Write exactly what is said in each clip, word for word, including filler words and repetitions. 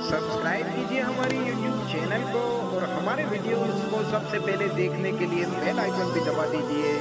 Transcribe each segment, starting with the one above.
Subscribe कीजिए हमारी YouTube channel को और हमारे वीडियोस को सबसे पहले देखने के लिए बेल आइकन भी दबा दीजिए।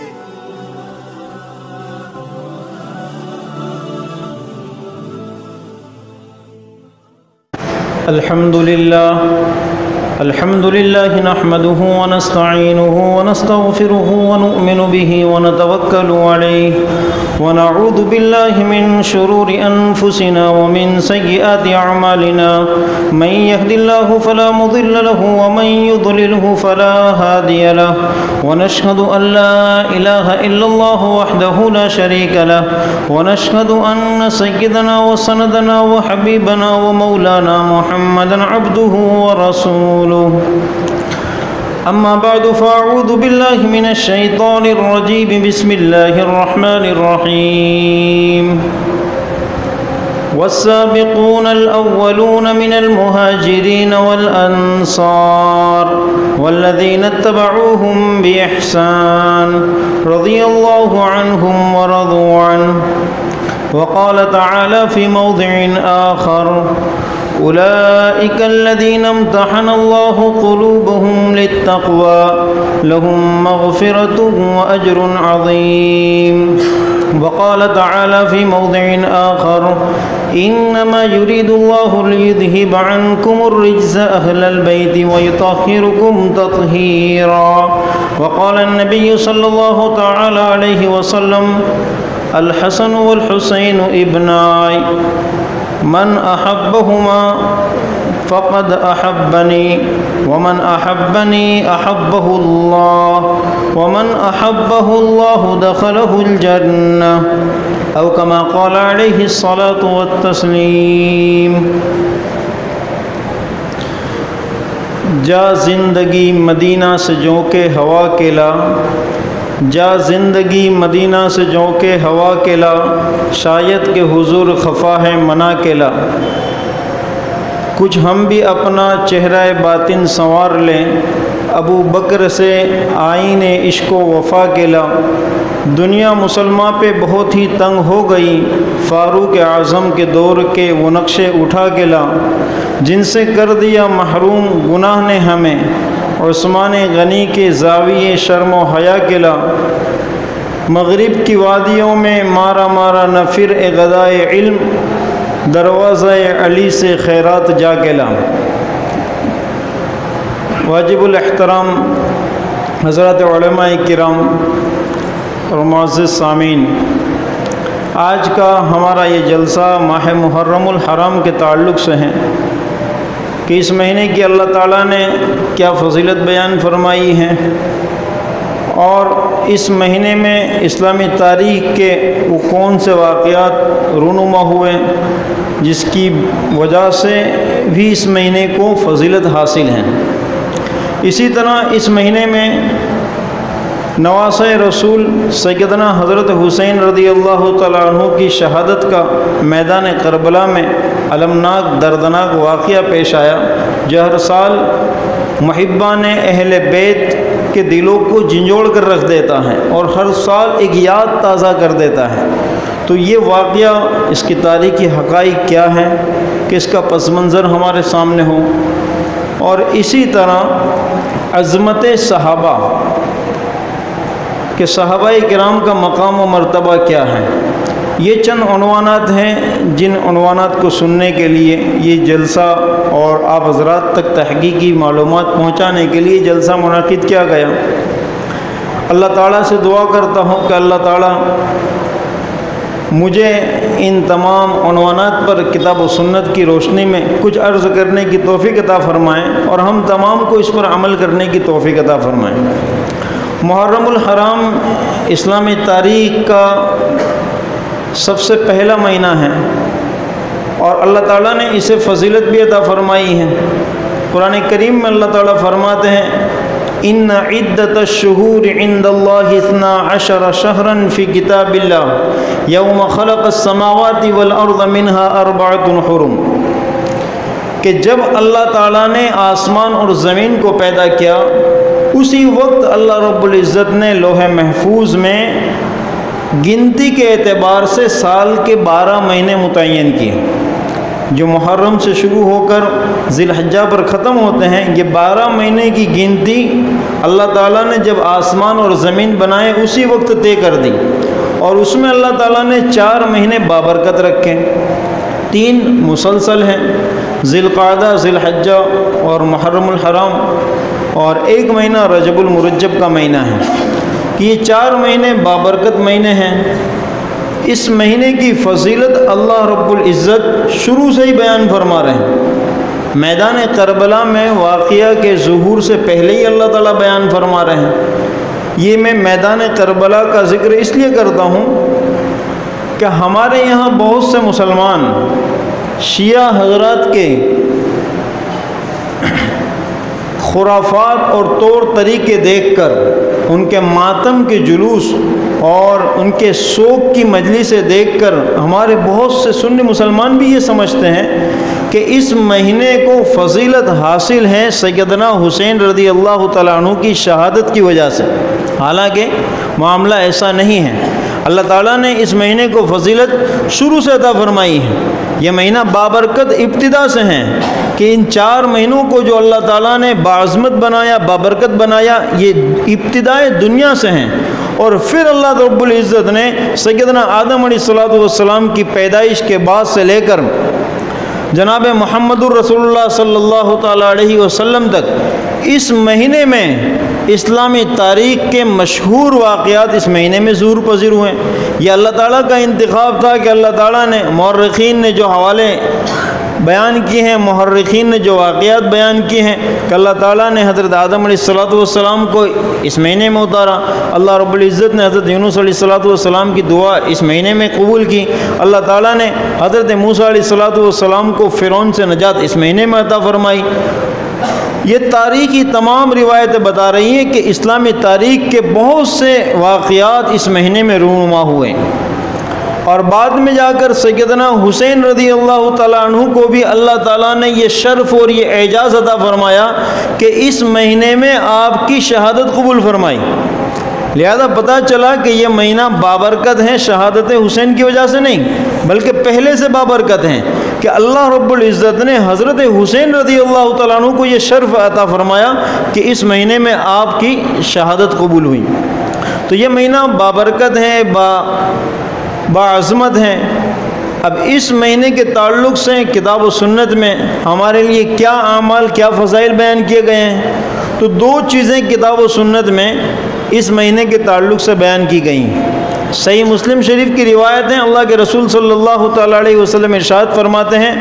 अल्हम्दुलिल्लाह अल्हम्दुलिल्लाह नहमदुहु व नस्तईनुहु व नस्तगफिरुहु व नु'मिनु बिही व नतवक्कलु अलैहि व नऊज़ु बिल्लाहि मिन शुरूरि अनफुसिना व मिन सय्यिआति अअमालिना मन यहदिल्लाहु फला मुदिल्ल लहु व मन युद्लिलहु फला हादिय लहु व नशहदु अन ला इलाहा इल्लल्लाह वहदहु ला शरीका लहु व नशहदु अन्न सय्यदना व सनदना व हबीबना व मौलाना मुहम्मदन अब्दुहु व रसूलुहु। अम्मा बअदु फ़अऊज़ु बिल्लाहि मिनश शैतानिर रजीम बिस्मिल्लाहिर रहमानिर रहीम। वस्साबिक़ूनल अव्वलून मिनल मुहाजिरीन वल अंसार वल्लज़ीना इत्तबऊहुम बिइहसान रज़ियल्लाहु अन्हुम व रज़ू अन्हु। वक़ाल तआला फ़ी मौज़िइन आख़र उलाइका अल्लज़ीना इम्तहन अल्लाहु क़ुलूबहुम लित्तक़वा लहुम मग़फ़िरतुन व अज्रुन अज़ीम। वक़ाल तआला फ़ी मौज़िइन आख़र इन्नमा युरीदुल्लाहु लियुज़हिबा अन्कुमुर रिज्स अहलल बैति व युतह्हिरकुम तत्हीरा। वक़ाल अन्नबिय्यु सल्लल्लाहु तआला अलैहि वसल्लम अल हसन वल हुसैन इब्नाय मन अहब्बहुमा फ़क़द अहब्बनी वमन अहब्बनी अहब्बहुल्लाह वमन अहब्बहुल्लाह दख़लहुल जन्नह औ कमा क़ाल अलैहिस्सलातु वत्तस्लीम। जा ज़िंदगी मदीना से जोंके हवा केला, जा ज़िंदगी मदीना से जोंके हवा केला, शायद के हुजूर खफा है मना केला। कुछ हम भी अपना चेहरा बातिन संवार लें, अबू बकर से आईने इश्को वफ़ा केला। दुनिया मुसलमान पे बहुत ही तंग हो गई, फ़ारूक आज़म के दौर के वो नक्शे उठा केला। जिनसे कर दिया महरूम गुनाह ने हमें, उस्मान गनी के ज़ाविये शर्म व हया केला। मग़रिब की वादियों में मारा मारा नफ़िर ए गदाए इल्म, दरवाज़े अली से खैरात जा केला। वाजिबुल एहतराम हज़रत उलमाए किराम और मुअज़्ज़िज़ सामीन, आज का हमारा ये जलसा माह मुहर्रमुल हराम के ताल्लुक़ से है कि इस महीने की अल्लाह ताला ने क्या फ़ज़ीलत बयान फरमाई है और इस महीने में इस्लामी तारीख़ के वो कौन से वाक़यात रूनुमा हुए जिसकी वजह से भी इस महीने को फ़ज़ीलत हासिल है। इसी तरह इस महीने में नवासे रसूल सैयदना हज़रत हुसैन रज़ियल्लाहु तआला अन्हु की शहादत का मैदान करबला में अलमनाक दर्दनाक वाक़या पेश आया, जो हर साल मुहिब्बान अहले बैत के दिलों को झंझोड़ कर रख देता है और हर साल एक याद ताज़ा कर देता है। तो ये वाक़या, इसकी तारीख़ी हक़ाइक़ क्या है कि इसका पस मंज़र हमारे सामने हो, और इसी तरह अज़मत सहाबा कि सहाबाए किराम का मकाम व मर्तबा क्या है। ये चंद उन्वानात हैं जिन उन्वानात को सुनने के लिए ये जलसा और आप हज़रात तक तहक़ीक़ी मालूमात पहुँचाने के लिए जलसा मुनाक़िद किया गया। अल्लाह ताला से दुआ करता हूँ कि अल्लाह ताला मुझे इन तमाम उन्वानात पर किताब व सुन्नत की रोशनी में कुछ अर्ज़ करने की तौफ़ीक़ अता फ़रमाएँ और हम तमाम को इस पर अमल करने की तौफ़ीक़ अता फ़रमाएँ। मुहर्रमुल हराम इस्लामी तारीख़ का सबसे पहला महीना है और अल्लाह ताला ने इसे फ़ज़ीलत भी अता फ़रमाई है। कुरान करीम में अल्लाह ताला फ़रमाते हैं इन्ना इद्दतश्शुहूर इंदल्लाहि इस्ना अशर शहरन फ़ी किताबिल्लाह यौम ख़लक़स समावाति वल अर्ज़ मिन्हा अर्बअतुन हुरुम, कि जब अल्लाह ताला ने आसमान और ज़मीन को पैदा किया उसी वक्त अल्लाह रब्बुल इज़्ज़त ने लोहे महफूज में गिनती के एतबार से साल के बारह महीने मुतय्यन किए। جو محرم سے شروع ہو کر ذی الحجہ پر ختم ہوتے ہیں، یہ بارہ مہینے کی گنتی اللہ تعالیٰ نے جب آسمان اور زمین بنائے اسی وقت طے کر دی، اور اس میں اللہ تعالیٰ نے چار مہینے بابرکت رکھے، تین مسلسل ہیں، ذی القعدہ، ذی الحجہ اور محرم الحرام، اور ایک مہینہ رجب المرجب کا مہینہ ہے۔ یہ چار مہینے بابرکت مہینے ہیں۔ اس مہینے کی فضیلت اللہ رب العزت شروع سے ہی بیان فرما رہے ہیں۔ میدان کربلا میں واقعہ کے ظہور سے پہلے ہی اللہ تعالیٰ بیان فرما رہے ہیں۔ یہ میں میدان کربلا کا ذکر اس لیے کرتا ہوں کہ ہمارے یہاں بہت سے مسلمان شیعہ حضرات کے خرافات اور طور طریقے دیکھ کر، ان کے ماتم کے جلوس اور ان کے شوق کی مجلسیں دیکھ کر ہمارے بہت سے سنی مسلمان بھی یہ سمجھتے ہیں کہ اس مہینے کو فضیلت حاصل ہے سیدنا حسین رضی اللہ تعالیٰ عنہ کی شہادت کی وجہ سے، حالانکہ معاملہ ایسا نہیں ہے۔ اللہ تعالیٰ نے اس مہینے کو فضیلت شروع سے عطا فرمائی ہے۔ یہ مہینہ بابرکت ابتدا سے ہیں کہ ان چار مہینوں کو جو اللہ تعالیٰ نے باعظمت بنایا، بابرکت بنایا، یہ ابتدائے دنیا سے ہیں، اور پھر اللہ رب العزت نے سیدنا آدم علیہ الصلوۃ والسلام کی پیدائش کے بعد سے لے کر جناب محمد الرسول اللہ صلی اللہ تعالیٰ علیہ وسلم تک اس مہینے میں اسلامی تاریخ کے مشہور واقعات اس مہینے میں ظہور پذیر ہوئے۔ یہ اللہ تعالیٰ کا انتخاب تھا کہ اللہ تعالیٰ نے، مورخین نے جو حوالے بیان کیے ہیں، محرخین نے جو واقعات بیان کیے ہیں کہ اللہ تعالیٰ نے حضرت آدم علیہ الصلوۃ والسلام کو اس مہینے میں اتارا، اللہ رب العزت نے حضرت یونس علیہ الصلوۃ والسلام کی دعا اس مہینے میں قبول کی، اللہ تعالیٰ نے حضرت موسیٰ علیہ الصلوۃ والسلام کو فرعون سے نجات اس مہینے میں عطا فرمائی۔ یہ تاریخی تمام روایتیں بتا رہی ہیں کہ اسلامی تاریخ کے بہت سے واقعات اس مہینے میں رونما ہوئے، اور بعد میں جا کر سیدنا حسین رضی اللہ تعالیٰ عنہ کو بھی اللہ تعالیٰ نے یہ شرف اور یہ اعزاز عطا فرمایا کہ اس مہینے میں آپ کی شہادت قبول فرمائی۔ لہذا پتہ چلا کہ یہ مہینہ بابرکت ہے شہادت حسین کی وجہ سے نہیں، بلکہ پہلے سے بابرکت ہیں کہ اللہ رب العزت نے حضرت حسین رضی اللہ تعالیٰ عنہ کو یہ شرف عطا فرمایا کہ اس مہینے میں آپ کی شہادت قبول ہوئی۔ تو یہ مہینہ بابرکت ہے، با باعظمت ہے۔ اب اس مہینے کے تعلق سے کتاب و سنت میں ہمارے لیے کیا اعمال، کیا فضائل بیان کیے گئے ہیں، تو دو چیزیں کتاب و سنت میں اس مہینے کے تعلق سے بیان کی گئی ہیں۔ صحیح مسلم شریف کی روایت ہیں، اللہ کے رسول صلی اللہ تعالیٰ علیہ وسلم ارشاد فرماتے ہیں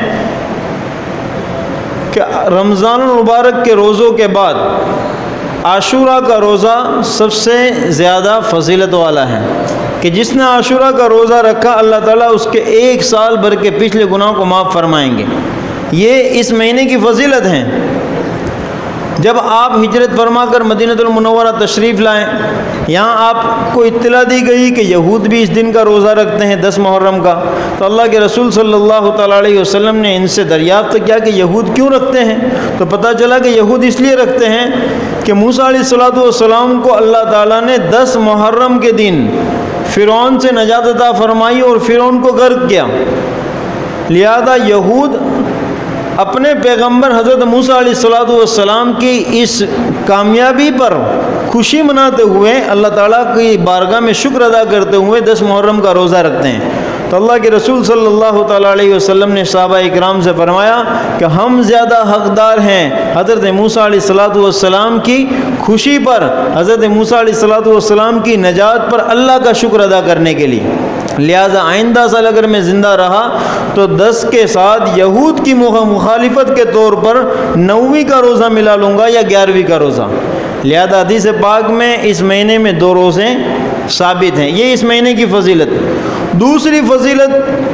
کہ رمضان المبارک کے روزوں کے بعد عاشورہ کا روزہ سب سے زیادہ فضیلت والا ہے، کہ جس نے عاشورہ کا روزہ رکھا اللہ تعالیٰ اس کے ایک سال بھر کے پچھلے گناہوں کو معاف فرمائیں گے۔ یہ اس مہینے کی فضیلت ہیں۔ جب آپ ہجرت فرما کر مدینہ المنورہ تشریف لائیں، یہاں آپ کو اطلاع دی گئی کہ یہود بھی اس دن کا روزہ رکھتے ہیں، دس محرم کا، تو اللہ کے رسول صلی اللہ تعالیٰ علیہ وسلم نے ان سے دریافت کیا کہ یہود کیوں رکھتے ہیں؟ تو پتہ چلا کہ یہود اس لیے رکھتے ہیں کہ موسیٰ علیہ الصلوۃ والسلام کو اللہ تعالیٰ نے دس محرم کے دن فرعون سے نجات عطا فرمائی اور فرعون کو غرق کیا، لہذا یہود اپنے پیغمبر حضرت موسیٰ علیہ الصلوۃ والسلام کی اس کامیابی پر خوشی مناتے ہوئے اللہ تعالیٰ کی بارگاہ میں شکر ادا کرتے ہوئے دس محرم کا روزہ رکھتے ہیں۔ تو اللہ کے رسول صلی اللہ تعالیٰ علیہ وسلم نے صحابہ اکرام سے فرمایا کہ ہم زیادہ حقدار ہیں حضرت موسیٰ علیہ الصلوۃ والسلام کی خوشی پر، حضرت موسیٰ علیہ الصلوۃ والسلام کی نجات پر اللہ کا شکر ادا کرنے کے لیے۔ لہذا آئندہ سال اگر میں زندہ رہا تو دس کے ساتھ یہود کی مخالفت کے طور پر نویں کا روزہ ملا لوں گا یا گیارہویں کا روزہ۔ لہذا حدیث پاک میں اس مہینے میں دو روزے ثابت ہیں، یہ اس مہینے کی فضیلت۔ دوسری فضیلت،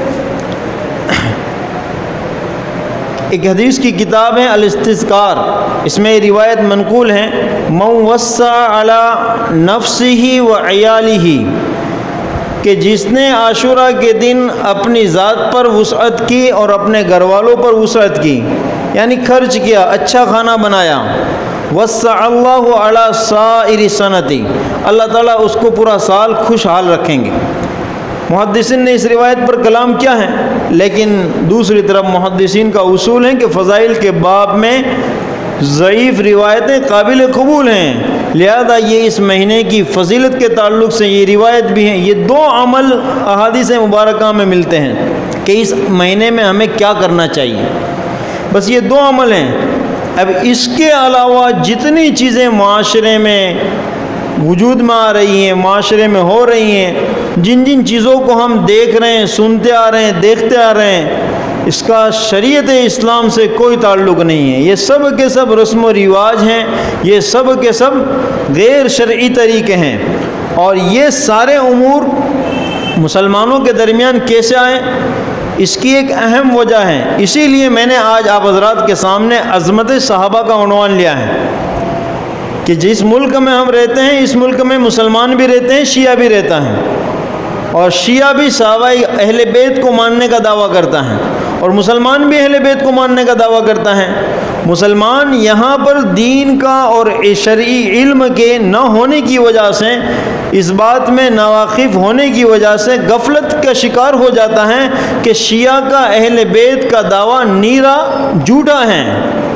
ایک حدیث کی کتاب ہے الاستذکار، اس میں روایت منقول ہے، من وسع علی نفسہ و عیالہ، کہ جس نے عاشورہ کے دن اپنی ذات پر وسعت کی اور اپنے گھر والوں پر وسعت کی، یعنی خرچ کیا، اچھا کھانا بنایا، وسع اللہ علی سائر سنتی، اللہ تعالیٰ اس کو پورا سال خوشحال رکھیں گے۔ محدثین نے اس روایت پر کلام کیا ہے، لیکن دوسری طرف محدثین کا اصول ہے کہ فضائل کے باب میں ضعیف روایتیں قابل قبول ہیں، لہذا یہ اس مہینے کی فضیلت کے تعلق سے یہ روایت بھی ہیں۔ یہ دو عمل احادیث مبارکہ میں ملتے ہیں کہ اس مہینے میں ہمیں کیا کرنا چاہیے، بس یہ دو عمل ہیں۔ اب اس کے علاوہ جتنی چیزیں معاشرے میں وجود میں آ رہی ہیں، معاشرے میں ہو رہی ہیں، جن جن چیزوں کو ہم دیکھ رہے ہیں، سنتے آ رہے ہیں، دیکھتے آ رہے ہیں، اس کا شریعت اسلام سے کوئی تعلق نہیں ہے۔ یہ سب کے سب رسم و رواج ہیں، یہ سب کے سب غیر شرعی طریقے ہیں، اور یہ سارے امور مسلمانوں کے درمیان کیسے آئے، اس کی ایک اہم وجہ ہے۔ اسی لیے میں نے آج آپ حضرات کے سامنے عظمت صحابہ کا عنوان لیا ہے کہ جس ملک میں ہم رہتے ہیں، اس ملک میں مسلمان بھی رہتے ہیں، شیعہ بھی رہتا ہے، اور شیعہ بھی صحابہ اہل بیت کو ماننے کا دعویٰ کرتا ہے، اور مسلمان بھی اہل بیت کو ماننے کا دعویٰ کرتا ہے۔ مسلمان یہاں پر دین کا اور شرعی علم کے نہ ہونے کی وجہ سے، اس بات میں ناواقف ہونے کی وجہ سے غفلت کا شکار ہو جاتا ہے کہ شیعہ کا اہل بیت کا دعویٰ نیرا جھوٹا ہے۔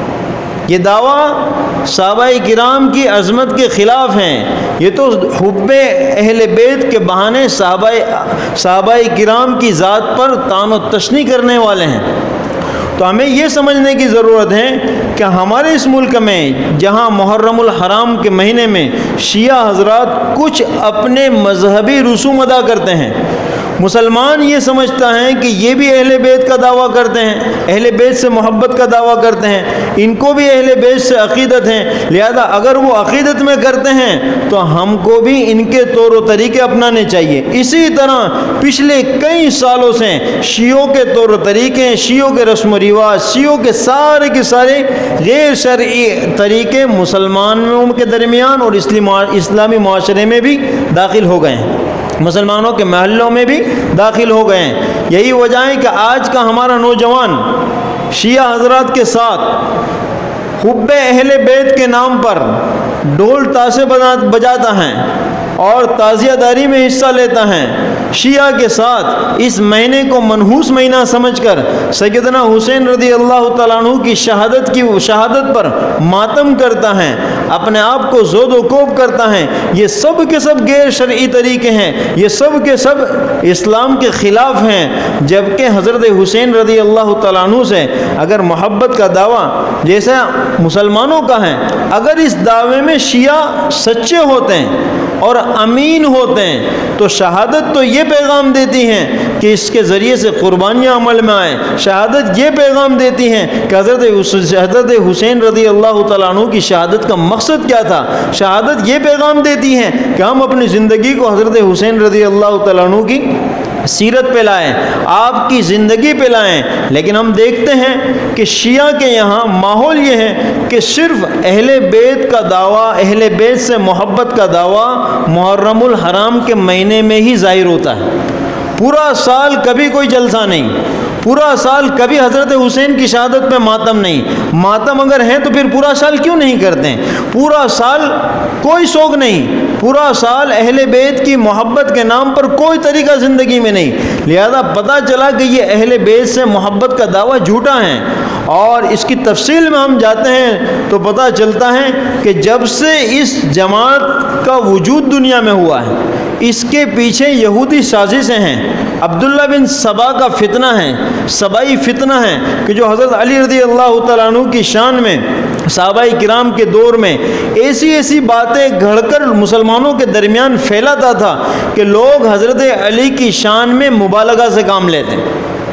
یہ دعویٰ صحابہ کرام کی عظمت کے خلاف ہیں، یہ تو حب اہل بیت کے بہانے صحابہ صحابہ کرام کی ذات پر طعن و تشنیع کرنے والے ہیں۔ تو ہمیں یہ سمجھنے کی ضرورت ہے کہ ہمارے اس ملک میں جہاں محرم الحرام کے مہینے میں شیعہ حضرات کچھ اپنے مذہبی رسوم ادا کرتے ہیں، مسلمان یہ سمجھتا ہے کہ یہ بھی اہل بیت کا دعویٰ کرتے ہیں، اہل بیت سے محبت کا دعویٰ کرتے ہیں، ان کو بھی اہل بیت سے عقیدت ہیں، لہذا اگر وہ عقیدت میں کرتے ہیں تو ہم کو بھی ان کے طور و طریقے اپنانے چاہیے۔ اسی طرح پچھلے کئی سالوں سے شیعوں کے طور و طریقے، شیعوں کے رسم و رواج، شیعوں کے سارے کے سارے غیر شرعی طریقے مسلمانوں کے درمیان اور اسلامی معاشرے میں بھی داخل ہو گئے ہیں، مسلمانوں کے محلوں میں بھی داخل ہو گئے ہیں۔ یہی وجہ ہے کہ آج کا ہمارا نوجوان شیعہ حضرات کے ساتھ حب اہل بیت کے نام پر ڈھول تاشے بجاتا ہے اور تعزیہ داری میں حصہ لیتا ہے، شیعہ کے ساتھ اس مہینے کو منحوس مہینہ سمجھ کر سیدنا حسین رضی اللہ تعالیٰ عنہ کی شہادت کی شہادت پر ماتم کرتا ہے، اپنے آپ کو زود و کوب کرتا ہے، یہ سب کے سب غیر شرعی طریقے ہیں، یہ سب کے سب اسلام کے خلاف ہیں۔ جبکہ حضرت حسین رضی اللہ تعالیٰ عنہ سے اگر محبت کا دعویٰ جیسا مسلمانوں کا ہے، اگر اس دعوے میں شیعہ سچے ہوتے ہیں اور امین ہوتے ہیں تو شہادت تو یہ پیغام دیتی ہیں کہ اس کے ذریعے سے قربانیاں عمل میں آئیں، شہادت یہ پیغام دیتی ہیں کہ حضرت حضرت حسین رضی اللہ تعالیٰ عنہ کی شہادت کا مقصد کیا تھا، شہادت یہ پیغام دیتی ہیں کہ ہم اپنی زندگی کو حضرت حسین رضی اللہ تعالیٰ عنہ کی سیرت پہ لائیں، آپ کی زندگی پہ لائیں۔ لیکن ہم دیکھتے ہیں کہ شیعہ کے یہاں ماحول یہ ہے کہ صرف اہل بیت کا دعویٰ، اہل بیت سے محبت کا دعویٰ محرم الحرام کے مہینے میں ہی ظاہر ہوتا ہے، پورا سال کبھی کوئی جلسہ نہیں، پورا سال کبھی حضرت حسین کی شہادت پہ ماتم نہیں، ماتم اگر ہیں تو پھر پورا سال کیوں نہیں کرتے ہیں، پورا سال کوئی شوق نہیں، پورا سال اہل بیت کی محبت کے نام پر کوئی طریقہ زندگی میں نہیں، لہذا پتہ چلا کہ یہ اہل بیت سے محبت کا دعویٰ جھوٹا ہے۔ اور اس کی تفصیل میں ہم جاتے ہیں تو پتہ چلتا ہے کہ جب سے اس جماعت کا وجود دنیا میں ہوا ہے، اس کے پیچھے یہودی سازشیں ہیں، عبداللہ بن سبا کا فتنہ ہے، سبائی فتنہ ہے کہ جو حضرت علی رضی اللہ تعالیٰ عنہ کی شان میں صحابہ کرام کے دور میں ایسی ایسی باتیں گھڑ کر مسلمانوں کے درمیان پھیلاتا تھا کہ لوگ حضرت علی کی شان میں مبالغہ سے کام لیتے ہیں،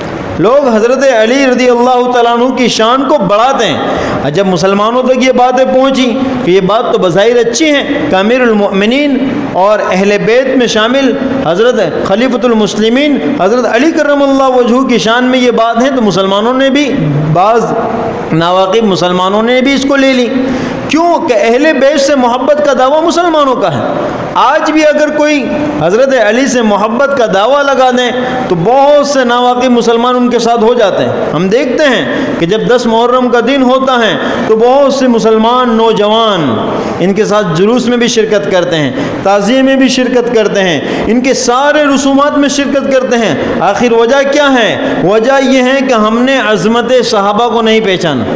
لوگ حضرت علی رضی اللہ تعالیٰ عنہ کی شان کو بڑھاتے ہیں۔ جب مسلمانوں تک یہ باتیں پہنچی کہ یہ بات تو بظاہر اچھی ہیں کہ امیر المؤمنین اور اہل بیت میں شامل حضرت خلیفۃ المسلمین حضرت علی کرم اللہ وجہہ کی شان میں یہ بات ہے، تو مسلمانوں نے بھی، بعض ناواقف مسلمانوں نے بھی اس کو لے لی، کیوں کہ اہل بیت سے محبت کا دعویٰ مسلمانوں کا ہے۔ آج بھی اگر کوئی حضرت علی سے محبت کا دعویٰ لگا دیں تو بہت سے ناواقف مسلمان ان کے ساتھ ہو جاتے ہیں۔ ہم دیکھتے ہیں کہ جب دس محرم کا دن ہوتا ہے تو بہت سے مسلمان نوجوان ان کے ساتھ جلوس میں بھی شرکت کرتے ہیں، تعزیے میں بھی شرکت کرتے ہیں، ان کے سارے رسومات میں شرکت کرتے ہیں۔ آخر وجہ کیا ہے؟ وجہ یہ ہے کہ ہم نے عظمت صحابہ کو نہیں پہچانا،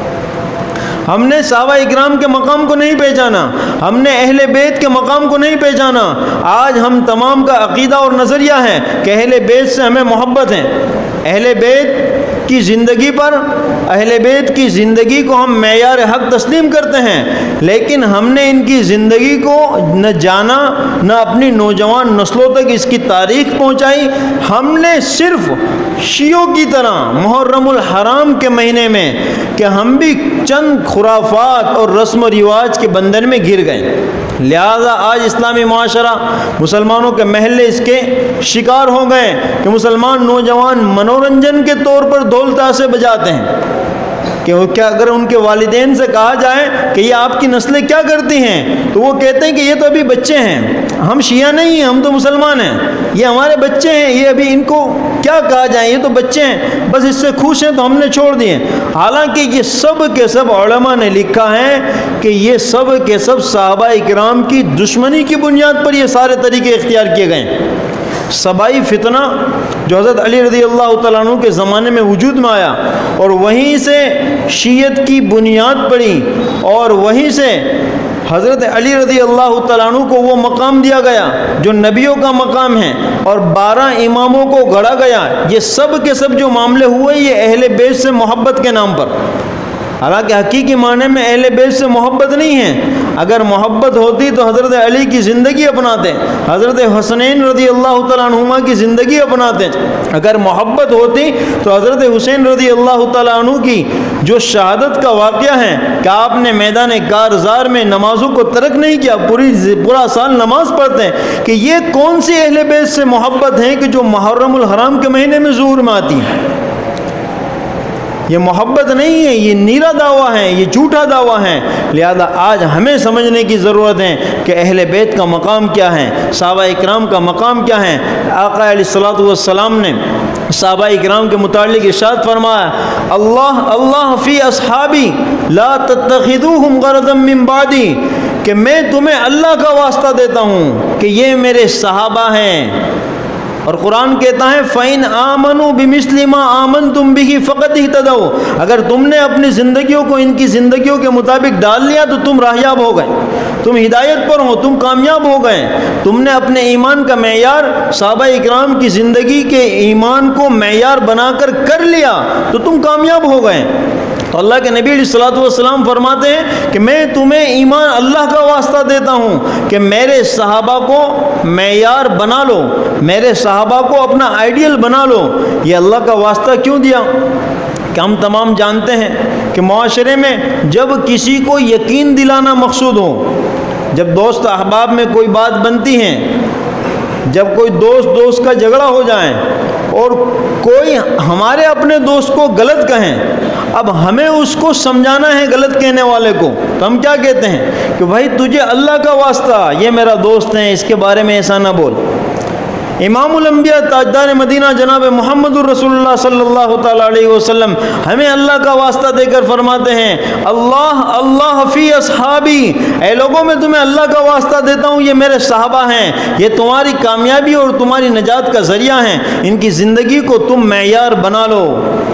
ہم نے صحابہ اکرام کے مقام کو نہیں پہچانا، ہم نے اہل بیت کے مقام کو نہیں پہچانا۔ آج ہم تمام کا عقیدہ اور نظریہ ہے کہ اہل بیت سے ہمیں محبت ہے، اہل بیت کی زندگی پر، اہل بیت کی زندگی کو ہم معیار حق تسلیم کرتے ہیں، لیکن ہم نے ان کی زندگی کو نہ جانا، نہ اپنی نوجوان نسلوں تک اس کی تاریخ پہنچائی۔ ہم نے صرف شیعوں کی طرح محرم الحرام کے مہینے میں کہ ہم بھی چند خرافات اور رسم و رواج کے بندھن میں گر گئے، لہذا آج اسلامی معاشرہ، مسلمانوں کے محلے اس کے شکار ہو گئے کہ مسلمان نوجوان منورنجن کے طور پر ڈھول تاشے بجاتے ہیں کہ کیا اگر ان کے والدین سے کہا جائے کہ یہ آپ کی نسلیں کیا کرتی ہیں تو وہ کہتے ہیں کہ یہ تو ابھی بچے ہیں، ہم شیعہ نہیں ہیں، ہم تو مسلمان ہیں، یہ ہمارے بچے ہیں، یہ ابھی ان کو کیا کہا جائے، یہ تو بچے ہیں، بس اس سے خوش ہیں تو ہم نے چھوڑ دیے۔ حالانکہ یہ سب کے سب علماء نے لکھا ہے کہ یہ سب کے سب صحابہ اکرام کی دشمنی کی بنیاد پر یہ سارے طریقے اختیار کیے گئے ہیں۔ سبائی فتنہ جو حضرت علی رضی اللہ تعالیٰ عنہ کے زمانے میں وجود میں آیا اور وہیں سے شیعت کی بنیاد پڑی اور وہیں سے حضرت علی رضی اللہ تعالیٰ عنہ کو وہ مقام دیا گیا جو نبیوں کا مقام ہے اور بارہ اماموں کو گھڑا گیا، یہ سب کے سب جو معاملے ہوئے یہ اہل بیت سے محبت کے نام پر، حالانکہ حقیقی معنی میں اہل بیت سے محبت نہیں ہے۔ اگر محبت ہوتی تو حضرت علی کی زندگی اپناتے، حضرت حسنین رضی اللہ تعالیٰ عنہما کی زندگی اپناتے، اگر محبت ہوتی تو حضرت حسین رضی اللہ تعالیٰ عنہ کی جو شہادت کا واقعہ ہے کہ آپ نے میدان کارزار میں نمازوں کو ترک نہیں کیا، پوری پورا سال نماز پڑھتے ہیں، کہ یہ کون سی اہل بیت سے محبت ہے کہ جو محرم الحرام کے مہینے میں ظہور میں آتی ہے؟ یہ محبت نہیں ہے، یہ نیرا دعویٰ ہے، یہ جھوٹا دعویٰ ہے۔ لہذا آج ہمیں سمجھنے کی ضرورت ہے کہ اہل بیت کا مقام کیا ہے، صحابہ اکرام کا مقام کیا ہے۔ آقا علیہ الصلوۃ والسلام نے صحابہ اکرام کے متعلق ارشاد فرمایا، اللہ اللہ فی اصحابی لا تتخذوہم غرضا من بعدی، کہ میں تمہیں اللہ کا واسطہ دیتا ہوں کہ یہ میرے صحابہ ہیں۔ اور قرآن کہتا ہے فَإِنْ آمَنُوا بِمِثْلِ مَا آمَنْتُمْ بِهِ فَقَدْ اهْتَدَوْا، اگر تم نے اپنی زندگیوں کو ان کی زندگیوں کے مطابق ڈال لیا تو تم راہیاب ہو گئے، تم ہدایت پر ہو، تم کامیاب ہو گئے۔ تم نے اپنے ایمان کا معیار صحابہ اکرام کی زندگی کے ایمان کو معیار بنا کر کر لیا تو تم کامیاب ہو گئے۔ تو اللہ کے نبی علیہ الصلوۃ والسلام فرماتے ہیں کہ میں تمہیں ایمان اللہ کا واسطہ دیتا ہوں کہ میرے صحابہ کو معیار بنا لو، میرے صحابہ کو اپنا آئیڈیل بنا لو۔ یہ اللہ کا واسطہ کیوں دیا؟ کہ ہم تمام جانتے ہیں کہ معاشرے میں جب کسی کو یقین دلانا مقصود ہو، جب دوست احباب میں کوئی بات بنتی ہے، جب کوئی دوست دوست کا جھگڑا ہو جائے اور کوئی ہمارے اپنے دوست کو غلط کہیں، اب ہمیں اس کو سمجھانا ہے غلط کہنے والے کو، تو ہم کیا کہتے ہیں کہ بھائی تجھے اللہ کا واسطہ، یہ میرا دوست ہے، اس کے بارے میں ایسا نہ بول۔ امام الانبیاء تاجدار مدینہ جناب محمد الرسول اللہ صلی اللہ تعالیٰ علیہ وسلم ہمیں اللہ کا واسطہ دے کر فرماتے ہیں اللہ اللہ فی اصحابی، اے لوگوں میں تمہیں اللہ کا واسطہ دیتا ہوں، یہ میرے صحابہ ہیں، یہ تمہاری کامیابی اور تمہاری نجات کا ذریعہ ہیں، ان کی زندگی کو تم معیار بنا لو۔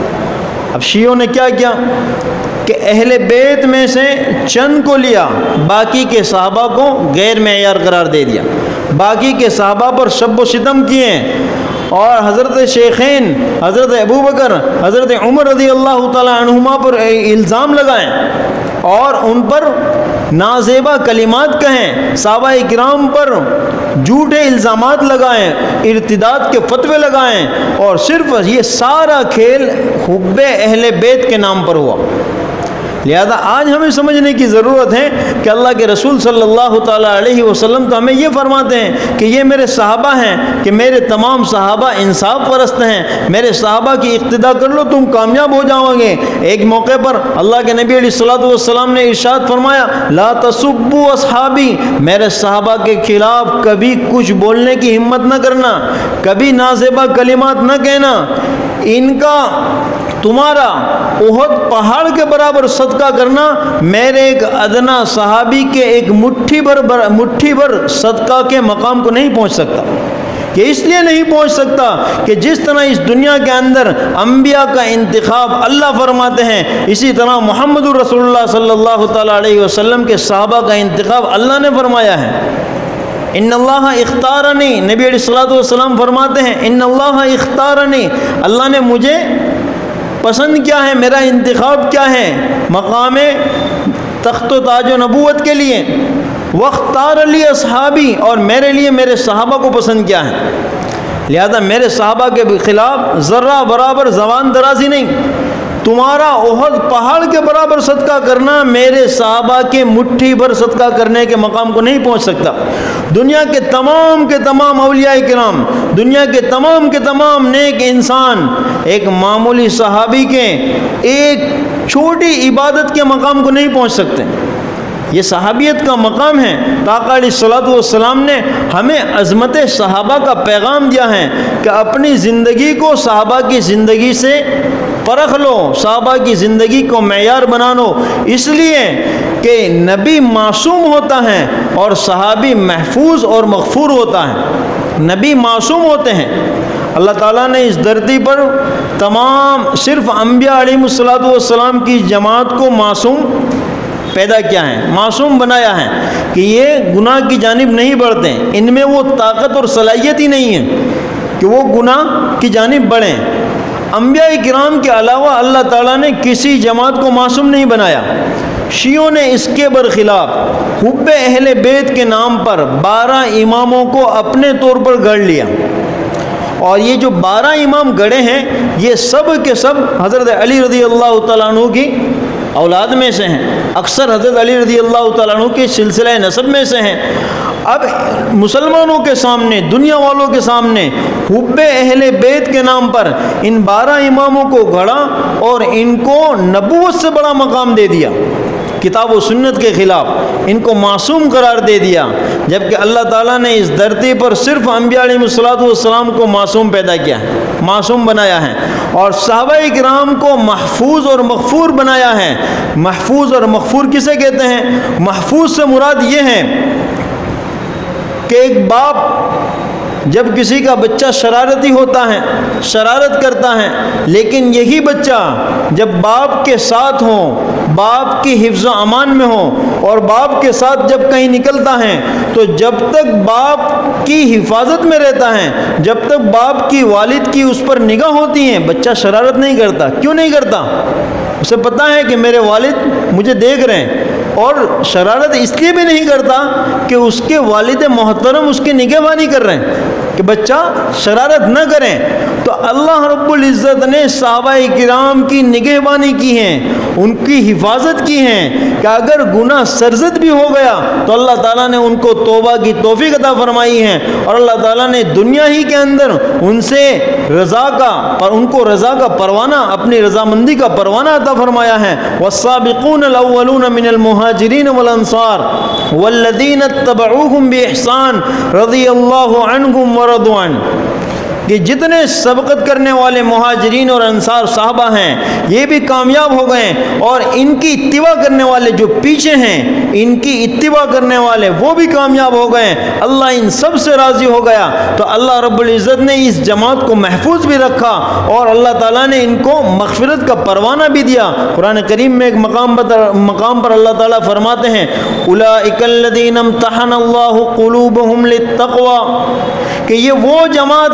اب شیعوں نے کیا کیا کہ اہل بیت میں سے چند کو لیا، باقی کے صحابہ کو غیر معیار قرار دے دیا، باقی کے صحابہ پر شب و ستم کیے اور حضرت شیخین حضرت ابو بکر حضرت عمر رضی اللہ تعالی عنہما پر الزام لگائیں اور ان پر نازیبا کلمات کہیں، صحابہ اکرام پر جھوٹے الزامات لگائیں، ارتداد کے فتوے لگائیں، اور صرف یہ سارا کھیل حب اہل بیت کے نام پر ہوا۔ لہذا آج ہمیں سمجھنے کی ضرورت ہے کہ اللہ کے رسول صلی اللہ تعالیٰ علیہ وسلم تو ہمیں یہ فرماتے ہیں کہ یہ میرے صحابہ ہیں، کہ میرے تمام صحابہ انصاف پرست ہیں، میرے صحابہ کی اقتداء کر لو تم کامیاب ہو جاؤ گے۔ ایک موقع پر اللہ کے نبی علیہ الصلوۃ والسلام نے ارشاد فرمایا لا تسبوا اصحابی، میرے صحابہ کے خلاف کبھی کچھ بولنے کی ہمت نہ کرنا، کبھی نازیبہ کلمات نہ کہنا۔ ان کا تمہارا احد پہاڑ کے برابر صدقہ کرنا میرے ایک ادنا صحابی کے ایک مٹھی بھر مٹھی بھر صدقہ کے مقام کو نہیں پہنچ سکتا۔ کہ اس لیے نہیں پہنچ سکتا کہ جس طرح اس دنیا کے اندر انبیاء کا انتخاب اللہ فرماتے ہیں، اسی طرح محمد رسول اللہ صلی اللہ تعالیٰ علیہ وسلم کے صحابہ کا انتخاب اللہ نے فرمایا ہے۔ ان اللہ اختارنی، نبی علیہ الصلوۃ والسلام فرماتے ہیں ان اللہ اختارنی، اللہ نے مجھے پسند کیا ہے، میرا انتخاب کیا ہے مقام تخت و تاج و نبوت کے لیے۔ واختار علی اصحابی، اور میرے لیے میرے صحابہ کو پسند کیا ہے، لہذا میرے صحابہ کے خلاف ذرہ برابر زبان درازی نہیں۔ تمہارا احد پہاڑ کے برابر صدقہ کرنا میرے صحابہ کے مٹھی بھر صدقہ کرنے کے مقام کو نہیں پہنچ سکتا۔ دنیا کے تمام کے تمام اولیاء کرام، دنیا کے تمام کے تمام نیک انسان ایک معمولی صحابی کے ایک چھوٹی عبادت کے مقام کو نہیں پہنچ سکتے۔ یہ صحابیت کا مقام ہے۔ آقا علیہ الصلوۃ والسلام نے ہمیں عظمت صحابہ کا پیغام دیا ہے کہ اپنی زندگی کو صحابہ کی زندگی سے پرکھ لو، صحابہ کی زندگی کو معیار بنا لو، اس لیے کہ نبی معصوم ہوتا ہے اور صحابی محفوظ اور مغفور ہوتا ہے۔ نبی معصوم ہوتے ہیں، اللہ تعالیٰ نے اس دھرتی پر تمام صرف انبیاء علیہ الصلوۃ والسلام کی جماعت کو معصوم پیدا کیا ہے، معصوم بنایا ہے کہ یہ گناہ کی جانب نہیں بڑھتے، ان میں وہ طاقت اور صلاحیت ہی نہیں ہے کہ وہ گناہ کی جانب بڑھیں۔ انبیاء کرام کے علاوہ اللہ تعالیٰ نے کسی جماعت کو معصوم نہیں بنایا۔ شیعوں نے اس کے برخلاف حب اہل بیت کے نام پر بارہ اماموں کو اپنے طور پر گڑھ لیا، اور یہ جو بارہ امام گڑھے ہیں یہ سب کے سب حضرت علی رضی اللہ تعالیٰ عنہ کی اولاد میں سے ہیں، اکثر حضرت علی رضی اللہ تعالیٰ عنہ کے سلسلہ نسب میں سے ہیں۔ اب مسلمانوں کے سامنے، دنیا والوں کے سامنے حب اہل بیت کے نام پر ان بارہ اماموں کو گھڑا اور ان کو نبوت سے بڑا مقام دے دیا، کتاب و سنت کے خلاف ان کو معصوم قرار دے دیا، جبکہ اللہ تعالیٰ نے اس دھرتی پر صرف انبیاء علیہ الصلوۃ والسلام کو معصوم پیدا کیا ہے، معصوم بنایا ہے، اور صحابہ کرام کو محفوظ اور مغفور بنایا ہے۔ محفوظ اور مغفور کسے کہتے ہیں؟ محفوظ سے مراد یہ ہے کہ ایک باپ جب کسی کا بچہ شرارتی ہوتا ہے، شرارت کرتا ہے، لیکن یہی بچہ جب باپ کے ساتھ ہو، باپ کی حفظ و امان میں ہو، اور باپ کے ساتھ جب کہیں نکلتا ہے تو جب تک باپ کی حفاظت میں رہتا ہے، جب تک باپ کی والد کی اس پر نگاہ ہوتی ہے، بچہ شرارت نہیں کرتا۔ کیوں نہیں کرتا؟ اسے پتہ ہے کہ میرے والد مجھے دیکھ رہے ہیں، اور شرارت اس لیے بھی نہیں کرتا کہ اس کے والد محترم اس کی نگہبانی کر رہے ہیں کہ بچہ شرارت نہ کریں۔ تو اللہ رب العزت نے صحابہ کرام کی نگہبانی کی ہے، ان کی حفاظت کی ہے کہ اگر گناہ سرزد بھی ہو گیا تو اللہ تعالیٰ نے ان کو توبہ کی توفیق عطا فرمائی ہے، اور اللہ تعالیٰ نے دنیا ہی کے اندر ان سے رضا کا پر ان کو رضا کا پروانہ، اپنی رضامندی کا پروانہ عطا فرمایا ہے۔ والسابقون الاولون من المہاجرین والانصار والذین اتبعوہم بإحسان رضی اللہ عنہم ورضوا عنہ، کہ جتنے سبقت کرنے والے مہاجرین اور انصار صحابہ ہیں یہ بھی کامیاب ہو گئے، اور ان کی اتباع کرنے والے جو پیچھے ہیں، ان کی اتباع کرنے والے وہ بھی کامیاب ہو گئے، اللہ ان سب سے راضی ہو گیا۔ تو اللہ رب العزت نے اس جماعت کو محفوظ بھی رکھا، اور اللہ تعالیٰ نے ان کو مغفرت کا پروانہ بھی دیا۔ قرآن کریم میں ایک مقام پر مقام پر اللہ تعالیٰ فرماتے ہیں اولئک الذین امتحن اللہ قلوبہم للتقوی، کہ یہ وہ جماعت ہے کہ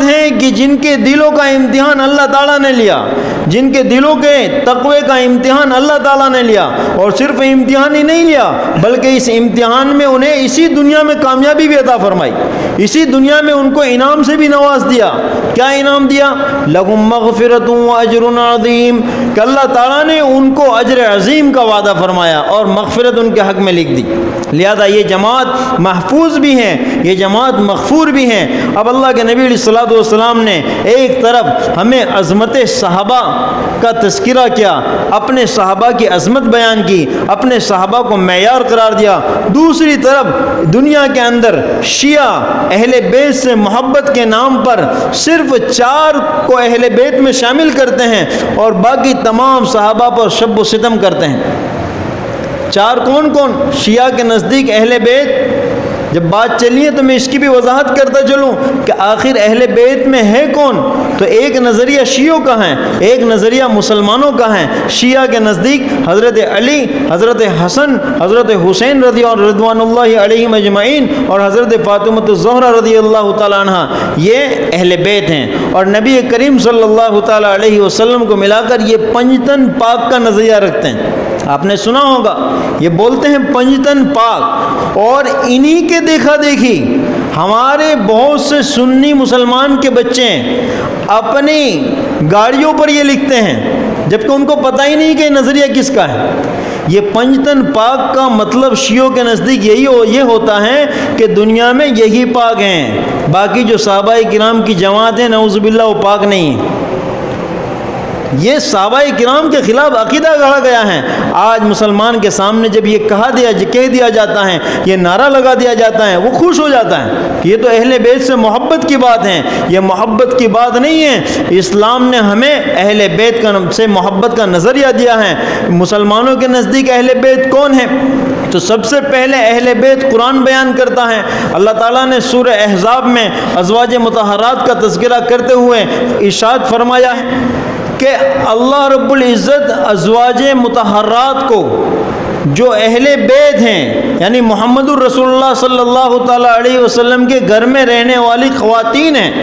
کہ جن کے دلوں کا امتحان اللہ تعالیٰ نے لیا، جن کے دلوں کے تقوی کا امتحان اللہ تعالیٰ نے لیا، اور صرف امتحان ہی نہیں لیا بلکہ اس امتحان میں انہیں اسی دنیا میں کامیابی بھی عطا فرمائی، اسی دنیا میں ان کو انعام سے بھی نواز دیا۔ کیا انعام دیا؟ لَهُم مَغْفِرَةٌ وَأَجْرٌ عَظِيمٌ، کہ اللہ تعالیٰ نے ان کو اجر عظیم کا وعدہ فرمایا اور مغفرت ان کے حق میں لکھ دی۔ لہذا یہ جماعت محفوظ بھی ہیں، یہ جماعت مغفور بھی ہیں۔ اب اللہ کے نبی علیہ الصلوۃ والسلام نے ایک طرف ہمیں عظمت صحابہ کا تذکرہ کیا، اپنے صحابہ کی عظمت بیان کی، اپنے صحابہ کو معیار قرار دیا، دوسری طرف دنیا کے اندر شیعہ اہل بیت سے محبت کے نام پر صرف چار کو اہل بیت میں شامل کرتے ہیں اور باقی تمام صحابہ پر شب و ستم کرتے ہیں۔ چار کون کون؟ شیعہ کے نزدیک اہل بیت۔ جب بات چلی ہے تو میں اس کی بھی وضاحت کرتا چلوں کہ آخر اہل بیت میں ہے کون؟ تو ایک نظریہ شیعوں کا ہے، ایک نظریہ مسلمانوں کا ہے۔ شیعہ کے نزدیک حضرت علی، حضرت حسن، حضرت حسین رضی اللہ رضوان اللہ علیہم اجمعین اور حضرت فاطمہ الزہرا رضی اللہ تعالیٰ عنہ یہ اہل بیت ہیں، اور نبی کریم صلی اللہ تعالیٰ علیہ وسلم کو ملا کر یہ پنجتن پاک کا نظریہ رکھتے ہیں۔ آپ نے سنا ہوگا یہ بولتے ہیں پنجتن پاک، اور انہی کے دیکھا دیکھی ہمارے بہت سے سنی مسلمان کے بچے اپنی گاڑیوں پر یہ لکھتے ہیں، جبکہ ان کو پتہ ہی نہیں کہ نظریہ کس کا ہے۔ یہ پنجتن پاک کا مطلب شیعوں کے نزدیک یہی ہو یہ ہوتا ہے کہ دنیا میں یہی پاک ہیں، باقی جو صحابہ کرام کی جماعت ہے نعوذ باللہ وہ پاک نہیں ہے۔ یہ صحابہ کرام کے خلاف عقیدہ گڑھا گیا ہے۔ آج مسلمان کے سامنے جب یہ کہا دیا کہہ دیا جاتا ہے، یہ نعرہ لگا دیا جاتا ہے، وہ خوش ہو جاتا ہے کہ یہ تو اہل بیت سے محبت کی بات ہے۔ یہ محبت کی بات نہیں ہے، اسلام نے ہمیں اہل بیت کا سے محبت کا نظریہ دیا ہے۔ مسلمانوں کے نزدیک اہل بیت کون ہے؟ تو سب سے پہلے اہل بیت قرآن بیان کرتا ہے۔ اللہ تعالیٰ نے سورہ احزاب میں ازواج مطہرات کا تذکرہ کرتے ہوئے ارشاد فرمایا ہے کہ اللہ رب العزت ازواج مطہرات کو جو اہل بیت ہیں یعنی محمد الرسول اللہ صلی اللہ تعالیٰ علیہ وسلم کے گھر میں رہنے والی خواتین ہیں،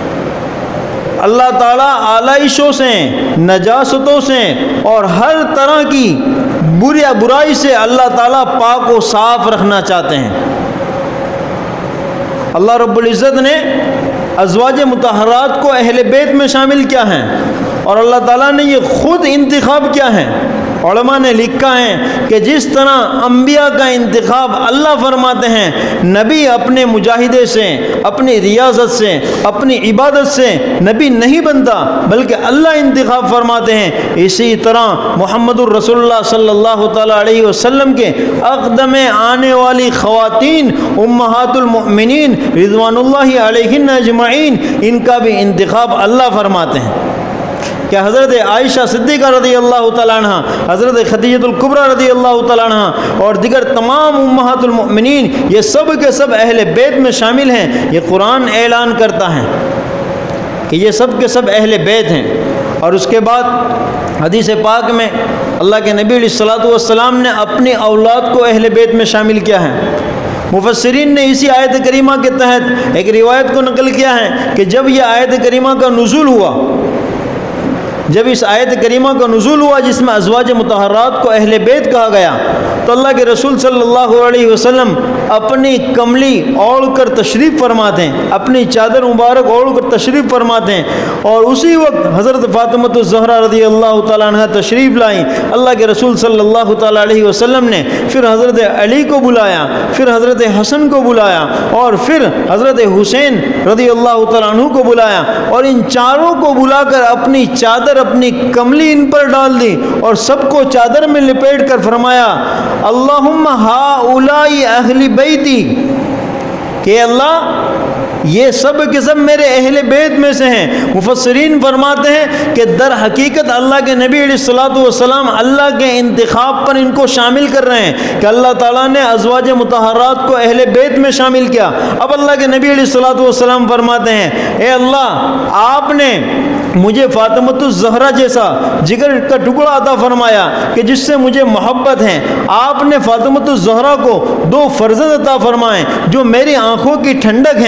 اللہ تعالیٰ آلائشوں سے، نجاستوں سے اور ہر طرح کی بری برائی سے اللہ تعالیٰ پاک و صاف رکھنا چاہتے ہیں۔ اللہ رب العزت نے ازواج مطہرات کو اہل بیت میں شامل کیا ہے، اور اللہ تعالیٰ نے یہ خود انتخاب کیا ہے۔ علماء نے لکھا ہے کہ جس طرح انبیاء کا انتخاب اللہ فرماتے ہیں، نبی اپنے مجاہدے سے، اپنی ریاضت سے، اپنی عبادت سے نبی نہیں بنتا بلکہ اللہ انتخاب فرماتے ہیں، اسی طرح محمد الرسول اللہ صلی اللہ تعالیٰ علیہ وسلم کے اقدم آنے والی خواتین امہات المؤمنین رضوان اللہ علیہن اجمعین، ان کا بھی انتخاب اللہ فرماتے ہیں۔ کہ حضرت عائشہ صدیقہ رضی اللہ تعالیٰ عنہ، حضرت خدیجہ الکبریٰ رضی اللہ تعالیٰ عنہ اور دیگر تمام امہات المؤمنین یہ سب کے سب اہل بیت میں شامل ہیں۔ یہ قرآن اعلان کرتا ہے کہ یہ سب کے سب اہل بیت ہیں۔ اور اس کے بعد حدیث پاک میں اللہ کے نبی علیہ الصلوۃ والسلام نے اپنی اولاد کو اہل بیت میں شامل کیا ہے۔ مفسرین نے اسی آیت کریمہ کے تحت ایک روایت کو نقل کیا ہے کہ جب یہ آیت کریمہ کا نزول ہوا، جب اس آیت کریمہ کا نزول ہوا جس میں ازواج مطہرات کو اہل بیت کہا گیا، تو اللہ کے رسول صلی اللہ علیہ وسلم اپنی کملی اوڑھ کر تشریف فرماتے ہیں، اپنی چادر مبارک اوڑھ کر تشریف فرماتے ہیں، اور اسی وقت حضرت فاطمہ الزہرا رضی اللہ تعالیٰ عنہ تشریف لائیں۔ اللہ کے رسول صلی اللہ تعالیٰ علیہ وسلم نے پھر حضرت علی کو بلایا، پھر حضرت حسن کو بلایا، اور پھر حضرت حسین رضی اللہ تعالیٰ عنہ کو بلایا، اور ان چاروں کو بلا کر اپنی چادر اپنی کملی ان پر ڈال دی اور سب کو چادر میں لپیٹ کر فرمایا اللہم ہؤلاء اہل بیتی، کہ اللہ یہ سب کے سب میرے اہل بیت میں سے ہیں۔ مفسرین فرماتے ہیں کہ در حقیقت اللہ کے نبی علیہ الصلوۃ والسلام اللہ کے انتخاب پر ان کو شامل کر رہے ہیں کہ اللہ تعالیٰ نے ازواج مطہرات کو اہل بیت میں شامل کیا۔ اب اللہ کے نبی علیہ الصلوۃ والسلام فرماتے ہیں اے اللہ، آپ نے مجھے فاطمہ الزہرا جیسا جگر کا ٹکڑا عطا فرمایا کہ جس سے مجھے محبت ہے۔ آپ نے فاطمہ الزہرا کو دو فرزند عطا فرمائے جو میری آنکھوں کی ٹھنڈک ہیں۔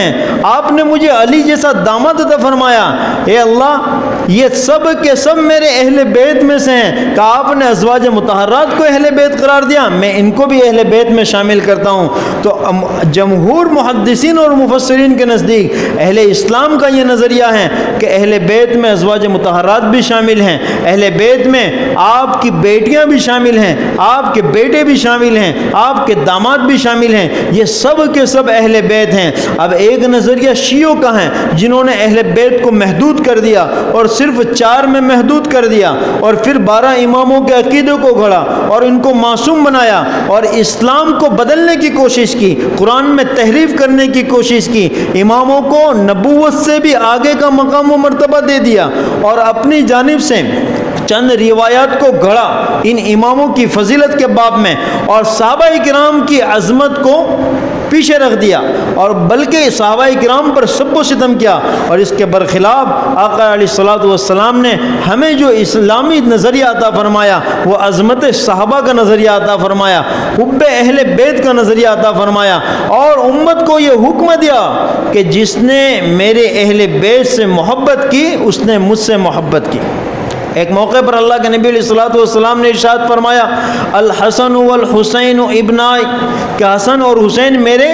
آپ نے مجھے علی جیسا داماد عطا فرمایا، اے اللہ یہ سب کے سب میرے اہل بیت میں سے ہیں، کہ آپ نے ازواج مطہرات کو اہل بیت قرار دیا، میں ان کو بھی اہل بیت میں شامل کرتا ہوں۔ تو جمہور محدثین اور مفسرین کے نزدیک اہل اسلام کا یہ نظریہ ہے کہ اہل بیت میں ازواج مطہرات بھی شامل ہیں، اہل بیت میں آپ کی بیٹیاں بھی شامل ہیں، آپ کے بیٹے بھی شامل ہیں، آپ کے داماد بھی شامل ہیں، یہ سب کے سب اہل بیت ہیں۔ اب ایک نظریہ شیعوں کا ہے جنہوں نے اہل بیت کو محدود کر دیا اور صرف چار میں محدود کر دیا، اور پھر بارہ اماموں کے عقیدے کو گھڑا اور ان کو معصوم بنایا اور اسلام کو بدلنے کی کوشش کی، قرآن میں تحریف کرنے کی کوشش کی، اماموں کو نبوت سے بھی آگے کا مقام و مرتبہ دے دیا اور اپنی جانب سے چند روایات کو گھڑا ان اماموں کی فضیلت کے باب میں، اور صحابہ کرام کی عظمت کو پیچھے رکھ دیا، اور بلکہ صحابہ کرام پر سب و ستم کیا۔ اور اس کے برخلاف آقا علیہ الصلوۃ والسلام نے ہمیں جو اسلامی نظریہ عطا فرمایا وہ عظمت صحابہ کا نظریہ عطا فرمایا، حب اہل بیت کا نظریہ عطا فرمایا، اور امت کو یہ حکم دیا کہ جس نے میرے اہل بیت سے محبت کی اس نے مجھ سے محبت کی۔ ایک موقع پر اللہ کے نبی علیہ الصلوۃ والسلام نے ارشاد فرمایا، الحسن والحسین ابنائی، کہ حسن اور حسین میرے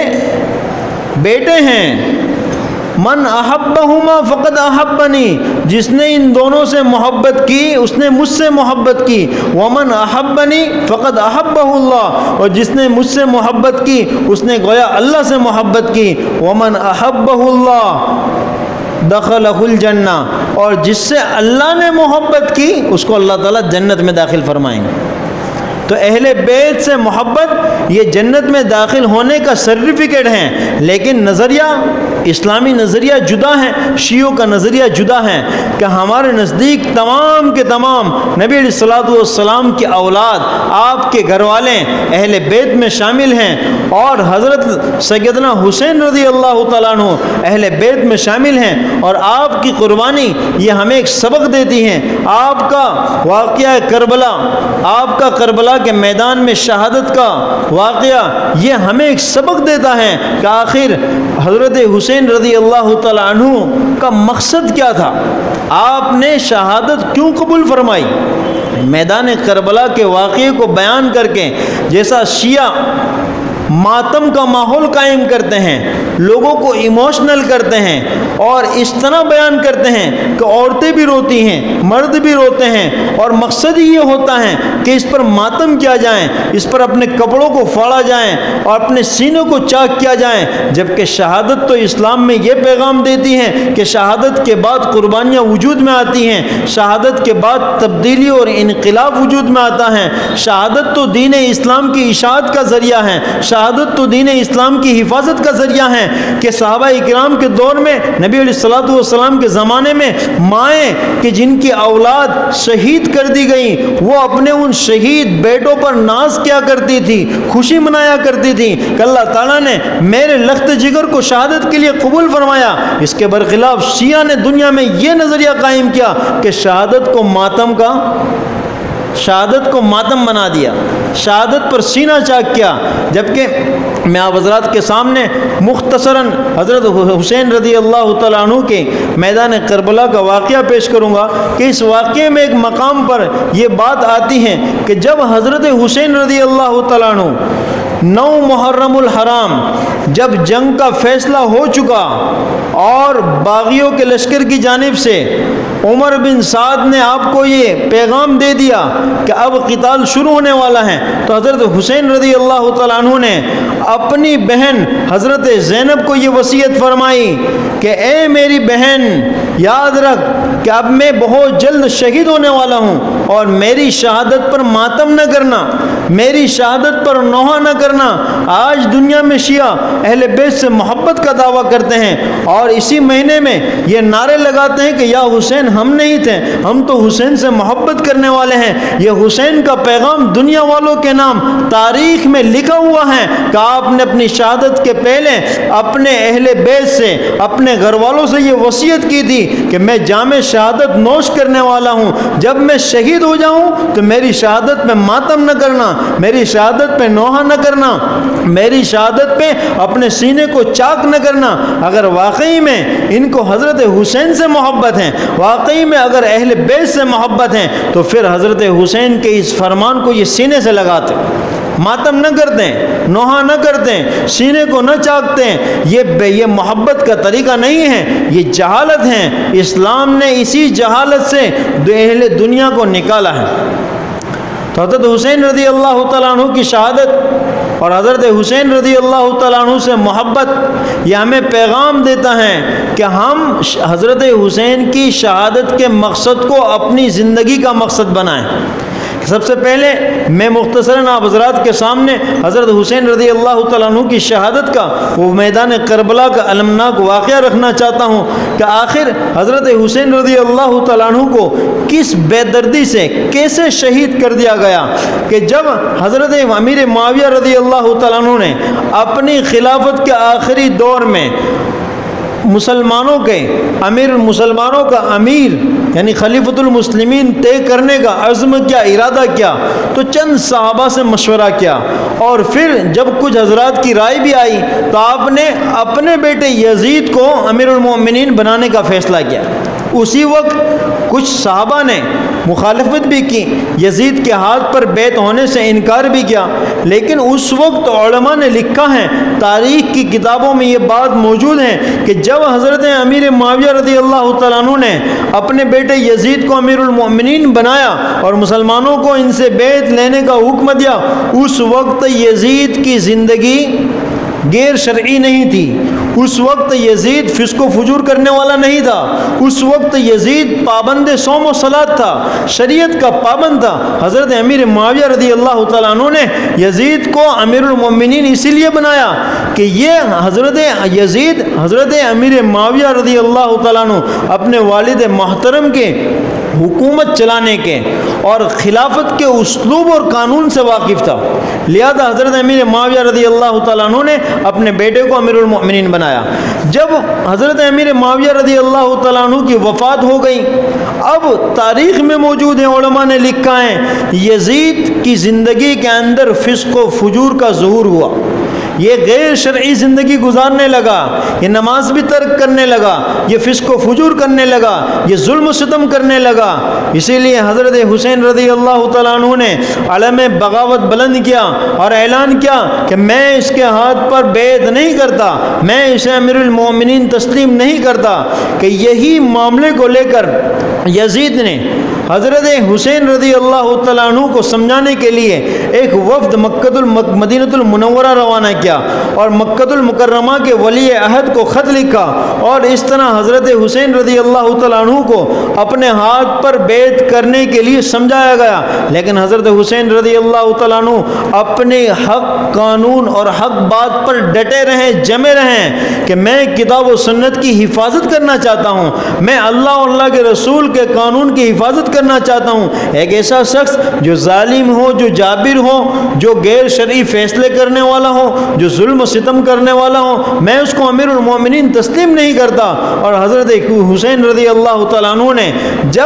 بیٹے ہیں، من احبہما فقد احبنی، جس نے ان دونوں سے محبت کی اس نے مجھ سے محبت کی، ومن احبنی فقد احبہ اللہ، اور جس نے مجھ سے محبت کی اس نے گویا اللہ سے محبت کی، ومن احبہ اللہ دخلہ الجنہ، اور جس سے اللہ نے محبت کی اس کو اللہ تعالیٰ جنت میں داخل فرمائیں گے۔ تو اہل بیت سے محبت یہ جنت میں داخل ہونے کا سرٹیفکیٹ ہے، لیکن نظریہ اسلامی نظریہ جدا ہے، شیعوں کا نظریہ جدا ہے کہ ہمارے نزدیک تمام کے تمام نبی علیہ الصلوۃ والسلام کی اولاد، آپ کے گھر والے اہل بیت میں شامل ہیں، اور حضرت سیدنا حسین رضی اللہ تعالیٰ عنہ اہل بیت میں شامل ہیں، اور آپ کی قربانی یہ ہمیں ایک سبق دیتی ہیں۔ آپ کا واقعہ کربلا، آپ کا کربلا کے میدان میں شہادت کا واقعہ یہ ہمیں ایک سبق دیتا ہے کہ آخر حضرت حسین رضی اللہ تعالیٰ عنہ کا مقصد کیا تھا، آپ نے شہادت کیوں قبول فرمائی۔ میدان کربلا کے واقعے کو بیان کر کے جیسا شیعہ ماتم کا ماحول قائم کرتے ہیں، لوگوں کو ایموشنل کرتے ہیں اور اس طرح بیان کرتے ہیں کہ عورتیں بھی روتی ہیں، مرد بھی روتے ہیں، اور مقصد ہی یہ ہوتا ہے کہ اس پر ماتم کیا جائیں، اس پر اپنے کپڑوں کو پھاڑا جائیں اور اپنے سینوں کو چاک کیا جائیں، جبکہ شہادت تو اسلام میں یہ پیغام دیتی ہیں کہ شہادت کے بعد قربانیاں وجود میں آتی ہیں، شہادت کے بعد تبدیلی اور انقلاب وجود میں آتا ہے، شہادت تو دین اسلام کی اشاعت کا ذریعہ ہے، شہادت تو دین اسلام کی حفاظت کا ذریعہ ہے کہ صحابہ اکرام کے دور میں نبی علیہ الصلوۃ والسلام کے زمانے میں مائیں کہ جن کی اولاد شہید کر دی گئیں وہ اپنے ان شہید بیٹوں پر ناز کیا کرتی تھی، خوشی منایا کرتی تھی کہ اللہ تعالیٰ نے میرے لخت جگر کو شہادت کے لیے قبول فرمایا۔ اس کے برخلاف شیعہ نے دنیا میں یہ نظریہ قائم کیا کہ شہادت کو ماتم کا شہادت کو ماتم بنا دیا، شہادت پر سینہ چاک کیا، جبکہ میں آپ حضرات کے سامنے مختصراً حضرت حسین رضی اللہ تعالیٰ عنہ کے میدان کربلا کا واقعہ پیش کروں گا کہ اس واقعے میں ایک مقام پر یہ بات آتی ہے کہ جب حضرت حسین رضی اللہ تعالیٰ عنہ نو محرم الحرام جب جنگ کا فیصلہ ہو چکا اور باغیوں کے لشکر کی جانب سے عمر بن سعد نے آپ کو یہ پیغام دے دیا کہ اب قتال شروع ہونے والا ہے، تو حضرت حسین رضی اللہ تعالیٰ عنہ نے اپنی بہن حضرت زینب کو یہ وصیت فرمائی کہ اے میری بہن یاد رکھ کہ اب میں بہت جلد شہید ہونے والا ہوں، اور میری شہادت پر ماتم نہ کرنا، میری شہادت پر نوحہ نہ کرنا۔ آج دنیا میں شیعہ اہل بیت سے محبت کا دعویٰ کرتے ہیں اور اسی مہینے میں یہ نعرے لگاتے ہیں کہ یا حسین ہم نہیں تھے، ہم تو حسین سے محبت کرنے والے ہیں۔ یہ حسین کا پیغام دنیا والوں کے نام تاریخ میں لکھا ہوا ہے کہ آپ نے اپنی شہادت کے پہلے اپنے اہل بیت سے، اپنے گھر والوں سے یہ وصیت کی تھی کہ میں جام شہادت نوش کرنے والا ہوں، جب میں شہید ہو جاؤں تو میری شہادت پہ ماتم نہ کرنا، میری شہادت پہ نوحہ نہ کرنا، میری شہادت پہ اپنے سینے کو چاک نہ کرنا۔ اگر واقعی میں ان کو حضرت حسین سے محبت ہے، واقعی میں اگر اہل بیت سے محبت ہے، تو پھر حضرت حسین کے اس فرمان کو یہ سینے سے لگاتے، ماتم نہ کرتے ہیں، نوحہ نہ کرتے ہیں، سینے کو نہ چاکتے ہیں۔ یہ یہ محبت کا طریقہ نہیں ہے، یہ جہالت ہے۔ اسلام نے اسی جہالت سے اہل دنیا کو نکالا ہے۔ تو حضرت حسین رضی اللہ تعالیٰ عنہ کی شہادت اور حضرت حسین رضی اللہ تعالیٰ عنہ سے محبت یہ ہمیں پیغام دیتا ہے کہ ہم حضرت حسین کی شہادت کے مقصد کو اپنی زندگی کا مقصد بنائیں۔ سب سے پہلے میں مختصراً آپ حضرات کے سامنے حضرت حسین رضی اللہ تعالیٰ عنہ کی شہادت کا وہ میدان کربلا کا المناک واقعہ رکھنا چاہتا ہوں کہ آخر حضرت حسین رضی اللہ تعالیٰ عنہ کو کس بے دردی سے کیسے شہید کر دیا گیا کہ جب حضرت امیر معاویہ رضی اللہ تعالیٰ عنہ نے اپنی خلافت کے آخری دور میں مسلمانوں کے امیر المسلمانوں کا امیر یعنی خلیفۃ المسلمین طے کرنے کا عزم کیا، ارادہ کیا، تو چند صحابہ سے مشورہ کیا، اور پھر جب کچھ حضرات کی رائے بھی آئی تو آپ نے اپنے بیٹے یزید کو امیر المؤمنین بنانے کا فیصلہ کیا۔ اسی وقت کچھ صحابہ نے مخالفت بھی کی، یزید کے ہاتھ پر بیعت ہونے سے انکار بھی کیا، لیکن اس وقت علماء نے لکھا ہے، تاریخ کی کتابوں میں یہ بات موجود ہے کہ جب حضرت امیر معاویہ رضی اللہ تعالیٰ عنہ نے اپنے بیٹے یزید کو امیر المؤمنین بنایا اور مسلمانوں کو ان سے بیعت لینے کا حکم دیا، اس وقت یزید کی زندگی غیر شرعی نہیں تھی، اس وقت یزید فسق و فجور کرنے والا نہیں تھا، اس وقت یزید پابند صوم و صلاۃ تھا، شریعت کا پابند تھا۔ حضرت امیر معاویہ رضی اللہ تعالیٰ عنہ نے یزید کو امیر المؤمنین اسی لیے بنایا کہ یہ حضرت یزید حضرت امیر معاویہ رضی اللہ تعالیٰ عنہ اپنے والد محترم کے حکومت چلانے کے اور خلافت کے اسلوب اور قانون سے واقف تھا، لہذا حضرت امیر معاویہ رضی اللہ تعالیٰ عنہ نے اپنے بیٹے کو امیر المؤمنین بنایا۔ جب حضرت امیر معاویہ رضی اللہ تعالیٰ عنہ کی وفات ہو گئی، اب تاریخ میں موجود ہیں، علماء نے لکھا ہے یزید کی زندگی کے اندر فسق و فجور کا ظہور ہوا، یہ غیر شرعی زندگی گزارنے لگا، یہ نماز بھی ترک کرنے لگا، یہ فسق و فجور کرنے لگا، یہ ظلم و ستم کرنے لگا۔ اسی لیے حضرت حسین رضی اللہ تعالیٰ عنہ نے علم بغاوت بلند کیا اور اعلان کیا کہ میں اس کے ہاتھ پر بیعت نہیں کرتا، میں اسے امیر المؤمنین تسلیم نہیں کرتا۔ کہ یہی معاملے کو لے کر یزید نے حضرت حسین رضی اللہ تعالیٰ عنہ کو سمجھانے کے لیے ایک وفد مکہ مدینہ المنورہ روانہ کیا اور مکہ المکرمہ کے ولی عہد کو خط لکھا، اور اس طرح حضرت حسین رضی اللہ تعالیٰ عنہ کو اپنے ہاتھ پر بیعت کرنے کے لیے سمجھایا گیا، لیکن حضرت حسین رضی اللہ تعالیٰ عنہ اپنے حق قانون اور حق بات پر ڈٹے رہیں، جمے رہیں کہ میں کتاب و سنت کی حفاظت کرنا چاہتا ہوں، میں اللہ اور اللہ کے رسول کے قانون کی حفاظت کرنا چاہتا ہوں۔ ایک ایسا شخص جو ظالم ہو، جو جابر ہو، جو غیر شرعی فیصلے کرنے والا ہو، جو ظلم و ستم کرنے والا ہو، میں اس کو امیر المؤمنین تسلیم نہیں کرتا۔ اور حضرت حسین رضی اللہ تعالیٰ عنہ نے جب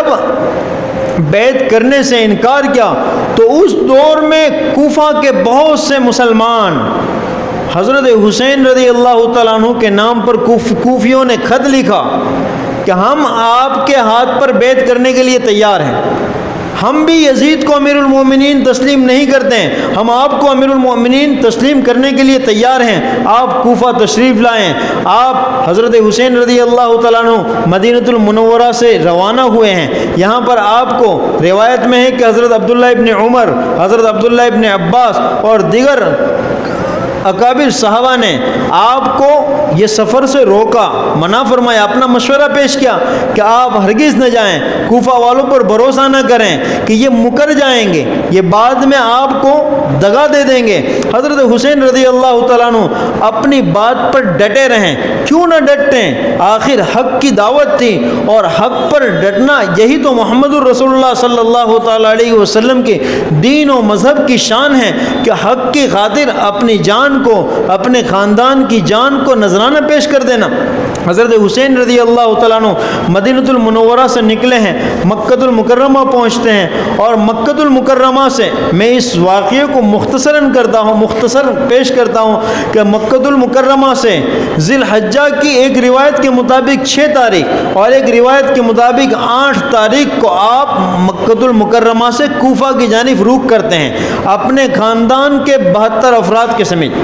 بیعت کرنے سے انکار کیا تو اس دور میں کوفہ کے بہت سے مسلمان حضرت حسین رضی اللہ تعالیٰ عنہ کے نام پر کوف کوفیوں نے خط لکھا کہ ہم آپ کے ہاتھ پر بیعت کرنے کے لیے تیار ہیں، ہم بھی یزید کو امیر المؤمنین تسلیم نہیں کرتے ہیں، ہم آپ کو امیر المؤمنین تسلیم کرنے کے لیے تیار ہیں، آپ کوفہ تشریف لائیں۔ آپ حضرت حسین رضی اللہ تعالیٰ عنہ مدینہ المنورہ سے روانہ ہوئے ہیں۔ یہاں پر آپ کو روایت میں ہے کہ حضرت عبداللہ ابن عمر، حضرت عبداللہ ابن عباس اور دیگر اکابر صحابہ نے آپ کو یہ سفر سے روکا، منع فرمایا، اپنا مشورہ پیش کیا کہ آپ ہرگز نہ جائیں، کوفہ والوں پر بھروسہ نہ کریں کہ یہ مکر جائیں گے، یہ بعد میں آپ کو دغا دے دیں گے۔ حضرت حسین رضی اللہ تعالیٰ عنہ اپنی بات پر ڈٹے رہیں، کیوں نہ ڈٹیں، آخر حق کی دعوت تھی اور حق پر ڈٹنا یہی تو محمد الرسول اللہ صلی اللہ تعالیٰ علیہ وسلم کے دین و مذہب کی شان ہے کہ حق کی خاطر اپنی جان کو، اپنے خاندان کی جان کو نذرانہ پیش کر دینا۔ حضرت حسین رضی اللہ تعالیٰ عنہ مدینۃ المنورہ سے نکلے ہیں، مکۃ المکرمہ پہنچتے ہیں، اور مکۃ المکرمہ سے میں اس واقعے کو مختصراً کرتا ہوں مختصر پیش کرتا ہوں کہ مکۃ المکرمہ سے ذی الحجہ کی ایک روایت کے مطابق چھ تاریخ اور ایک روایت کے مطابق آٹھ تاریخ کو آپ مکۃ المکرمہ سے کوفہ کی جانب رخ کرتے ہیں اپنے خاندان کے بہتر افراد کے سمیت،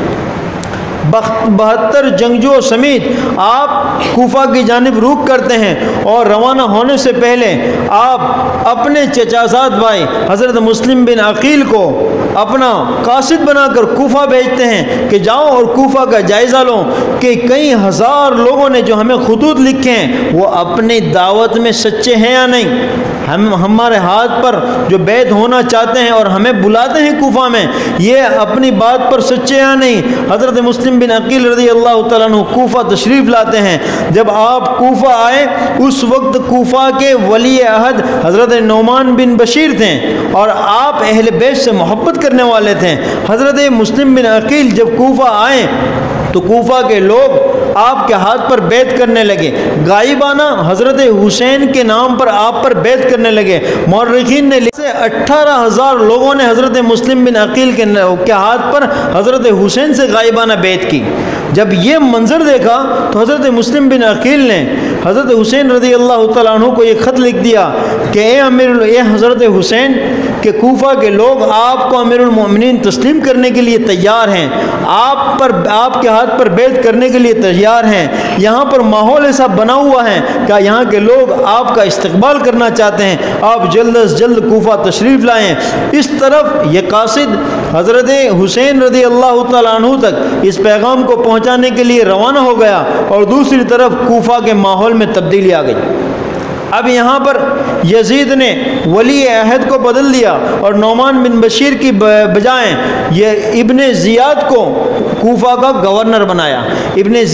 بہتر جنگجو سمیت آپ کوفہ کی جانب رخ کرتے ہیں، اور روانہ ہونے سے پہلے آپ اپنے چچازاد بھائی حضرت مسلم بن عقیل کو اپنا قاصد بنا کر کوفہ بھیجتے ہیں کہ جاؤ اور کوفہ کا جائزہ لو کہ کئی ہزار لوگوں نے جو ہمیں خطوط لکھے ہیں وہ اپنی دعوت میں سچے ہیں یا نہیں، ہم ہمارے ہاتھ پر جو بیعت ہونا چاہتے ہیں اور ہمیں بلاتے ہیں کوفہ میں، یہ اپنی بات پر سچے یا نہیں۔ حضرت مسلم بن عقیل رضی اللہ تعالیٰ عنہ کوفہ تشریف لاتے ہیں۔ جب آپ کوفہ آئے اس وقت کوفہ کے ولی عہد حضرت نعمان بن بشیر تھے اور آپ اہل بیت سے محبت کرنے والے تھے۔ حضرت مسلم بن عقیل جب کوفہ آئے تو کوفہ کے لوگ آپ کے ہاتھ پر بیعت کرنے لگے، غائبانہ حضرت حسین کے نام پر آپ پر بیعت کرنے لگے۔ مورخین نے لکھا ہے اٹھارہ ہزار لوگوں نے حضرت مسلم بن عقیل کے ہاتھ پر حضرت حسین سے غائبانہ بیعت کی۔ جب یہ منظر دیکھا تو حضرت مسلم بن عقیل نے حضرت حسین رضی اللہ تعالیٰ عنہ کو یہ خط لکھ دیا کہ اے امیر اے حضرت حسین کہ کوفہ کے لوگ آپ کو امیر المؤمنین تسلیم کرنے کے لیے تیار ہیں، آپ پر آپ کے ہاتھ پر بیعت کرنے کے لیے تیار ہیں، یہاں پر ماحول ایسا بنا ہوا ہے کہ یہاں کے لوگ آپ کا استقبال کرنا چاہتے ہیں، آپ جلد از جلد کوفہ تشریف لائیں۔ اس طرف یہ قاصد حضرت حسین رضی اللہ تعالیٰ عنہ تک اس پیغام کو پہنچانے کے لیے روانہ ہو گیا، اور دوسری طرف کوفہ کے ماحول میں تبدیلی آ گئی۔ اب یہاں پر یزید نے ولی عہد کو بدل دیا اور نعمان بن بشیر کی بجائے یہ ابن زیاد کو کوفہ کا گورنر بنایا۔ ابن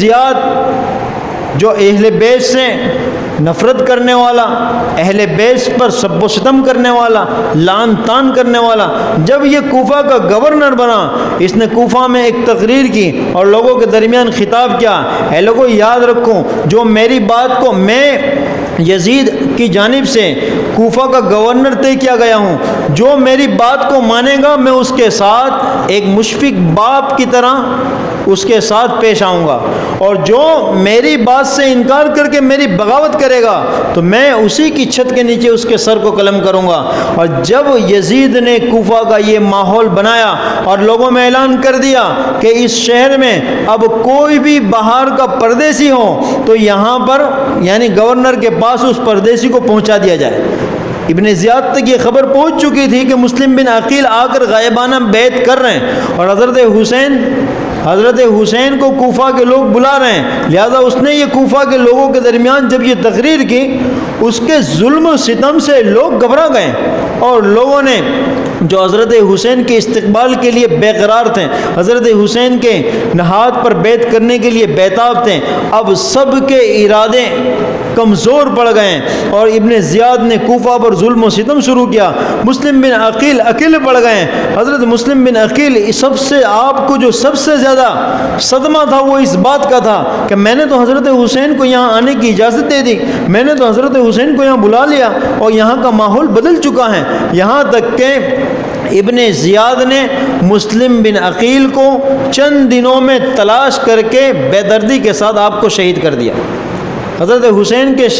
زیاد جو اہل بیت سے نفرت کرنے والا، اہل بیت پر سب و ستم کرنے والا، لعن طعن کرنے والا، جب یہ کوفہ کا گورنر بنا اس نے کوفہ میں ایک تقریر کی اور لوگوں کے درمیان خطاب کیا، اے لوگوں یاد رکھو جو میری بات کو میں یزید کی جانب سے کوفہ کا گورنر طے کیا گیا ہوں، جو میری بات کو مانے گا میں اس کے ساتھ ایک مشفق باپ کی طرح اس کے ساتھ پیش آؤں گا، اور جو میری بات سے انکار کر کے میری بغاوت کرے گا تو میں اسی کی چھت کے نیچے اس کے سر کو قلم کروں گا۔ اور جب یزید نے کوفہ کا یہ ماحول بنایا اور لوگوں میں اعلان کر دیا کہ اس شہر میں اب کوئی بھی باہر کا پردیسی ہو تو یہاں پر یعنی گورنر کے پاس اس پردیسی کو پہنچا دیا جائے۔ ابن زیاد تک یہ خبر پہنچ چکی تھی کہ مسلم بن عقیل آ کر غائبانہ بیعت کر رہے ہیں اور حضرت حسین حضرت حسین کو کوفہ کے لوگ بلا رہے ہیں، لہذا اس نے یہ کوفہ کے لوگوں کے درمیان جب یہ تقریر کی اس کے ظلم و ستم سے لوگ گھبرا گئے، اور لوگوں نے جو حضرت حسین کے استقبال کے لیے بے قرار تھے، حضرت حسین کے ہاتھ پر بیعت کرنے کے لیے بیتاب تھے، اب سب کے ارادے کمزور پڑ گئے اور ابن زیاد نے کوفہ پر ظلم و ستم شروع کیا۔ مسلم بن عقیل اکیلے پڑ گئے۔ حضرت مسلم بن عقیل سب سے آپ کو جو سب سے زیادہ صدمہ تھا وہ اس بات کا تھا کہ میں نے تو حضرت حسین کو یہاں آنے کی اجازت دے دی، میں نے تو حضرت حسین کو یہاں بلا لیا اور یہاں کا ماحول بدل چکا ہے، یہاں تک کہ ابن زیاد نے مسلم بن عقیل کو چند دنوں میں تلاش کر کے بے دردی کے ساتھ آپ کو شہید کر دیا۔ حضرت حسین کے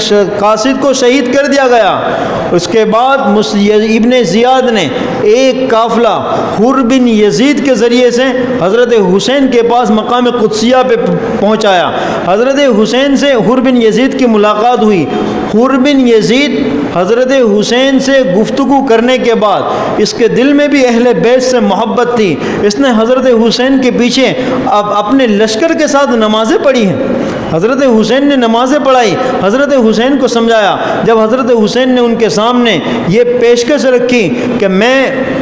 قاصد کو شہید کر دیا گیا۔ اس کے بعد ابن زیاد نے ایک قافلہ حر بن یزید کے ذریعے سے حضرت حسین کے پاس مقام قدسیہ پہ پہنچایا۔ حضرت حسین سے حر بن یزید کی ملاقات ہوئی۔ حر بن یزید حضرت حسین سے گفتگو کرنے کے بعد اس کے دل میں بھی اہل بیت سے محبت تھی، اس نے حضرت حسین کے پیچھے اب اپنے لشکر کے ساتھ نمازیں پڑھی ہیں۔ حضرت حسین نے نمازیں پڑھائی، حضرت حسین کو سمجھایا۔ جب حضرت حسین نے ان کے سامنے یہ پیشکش رکھی کہ میں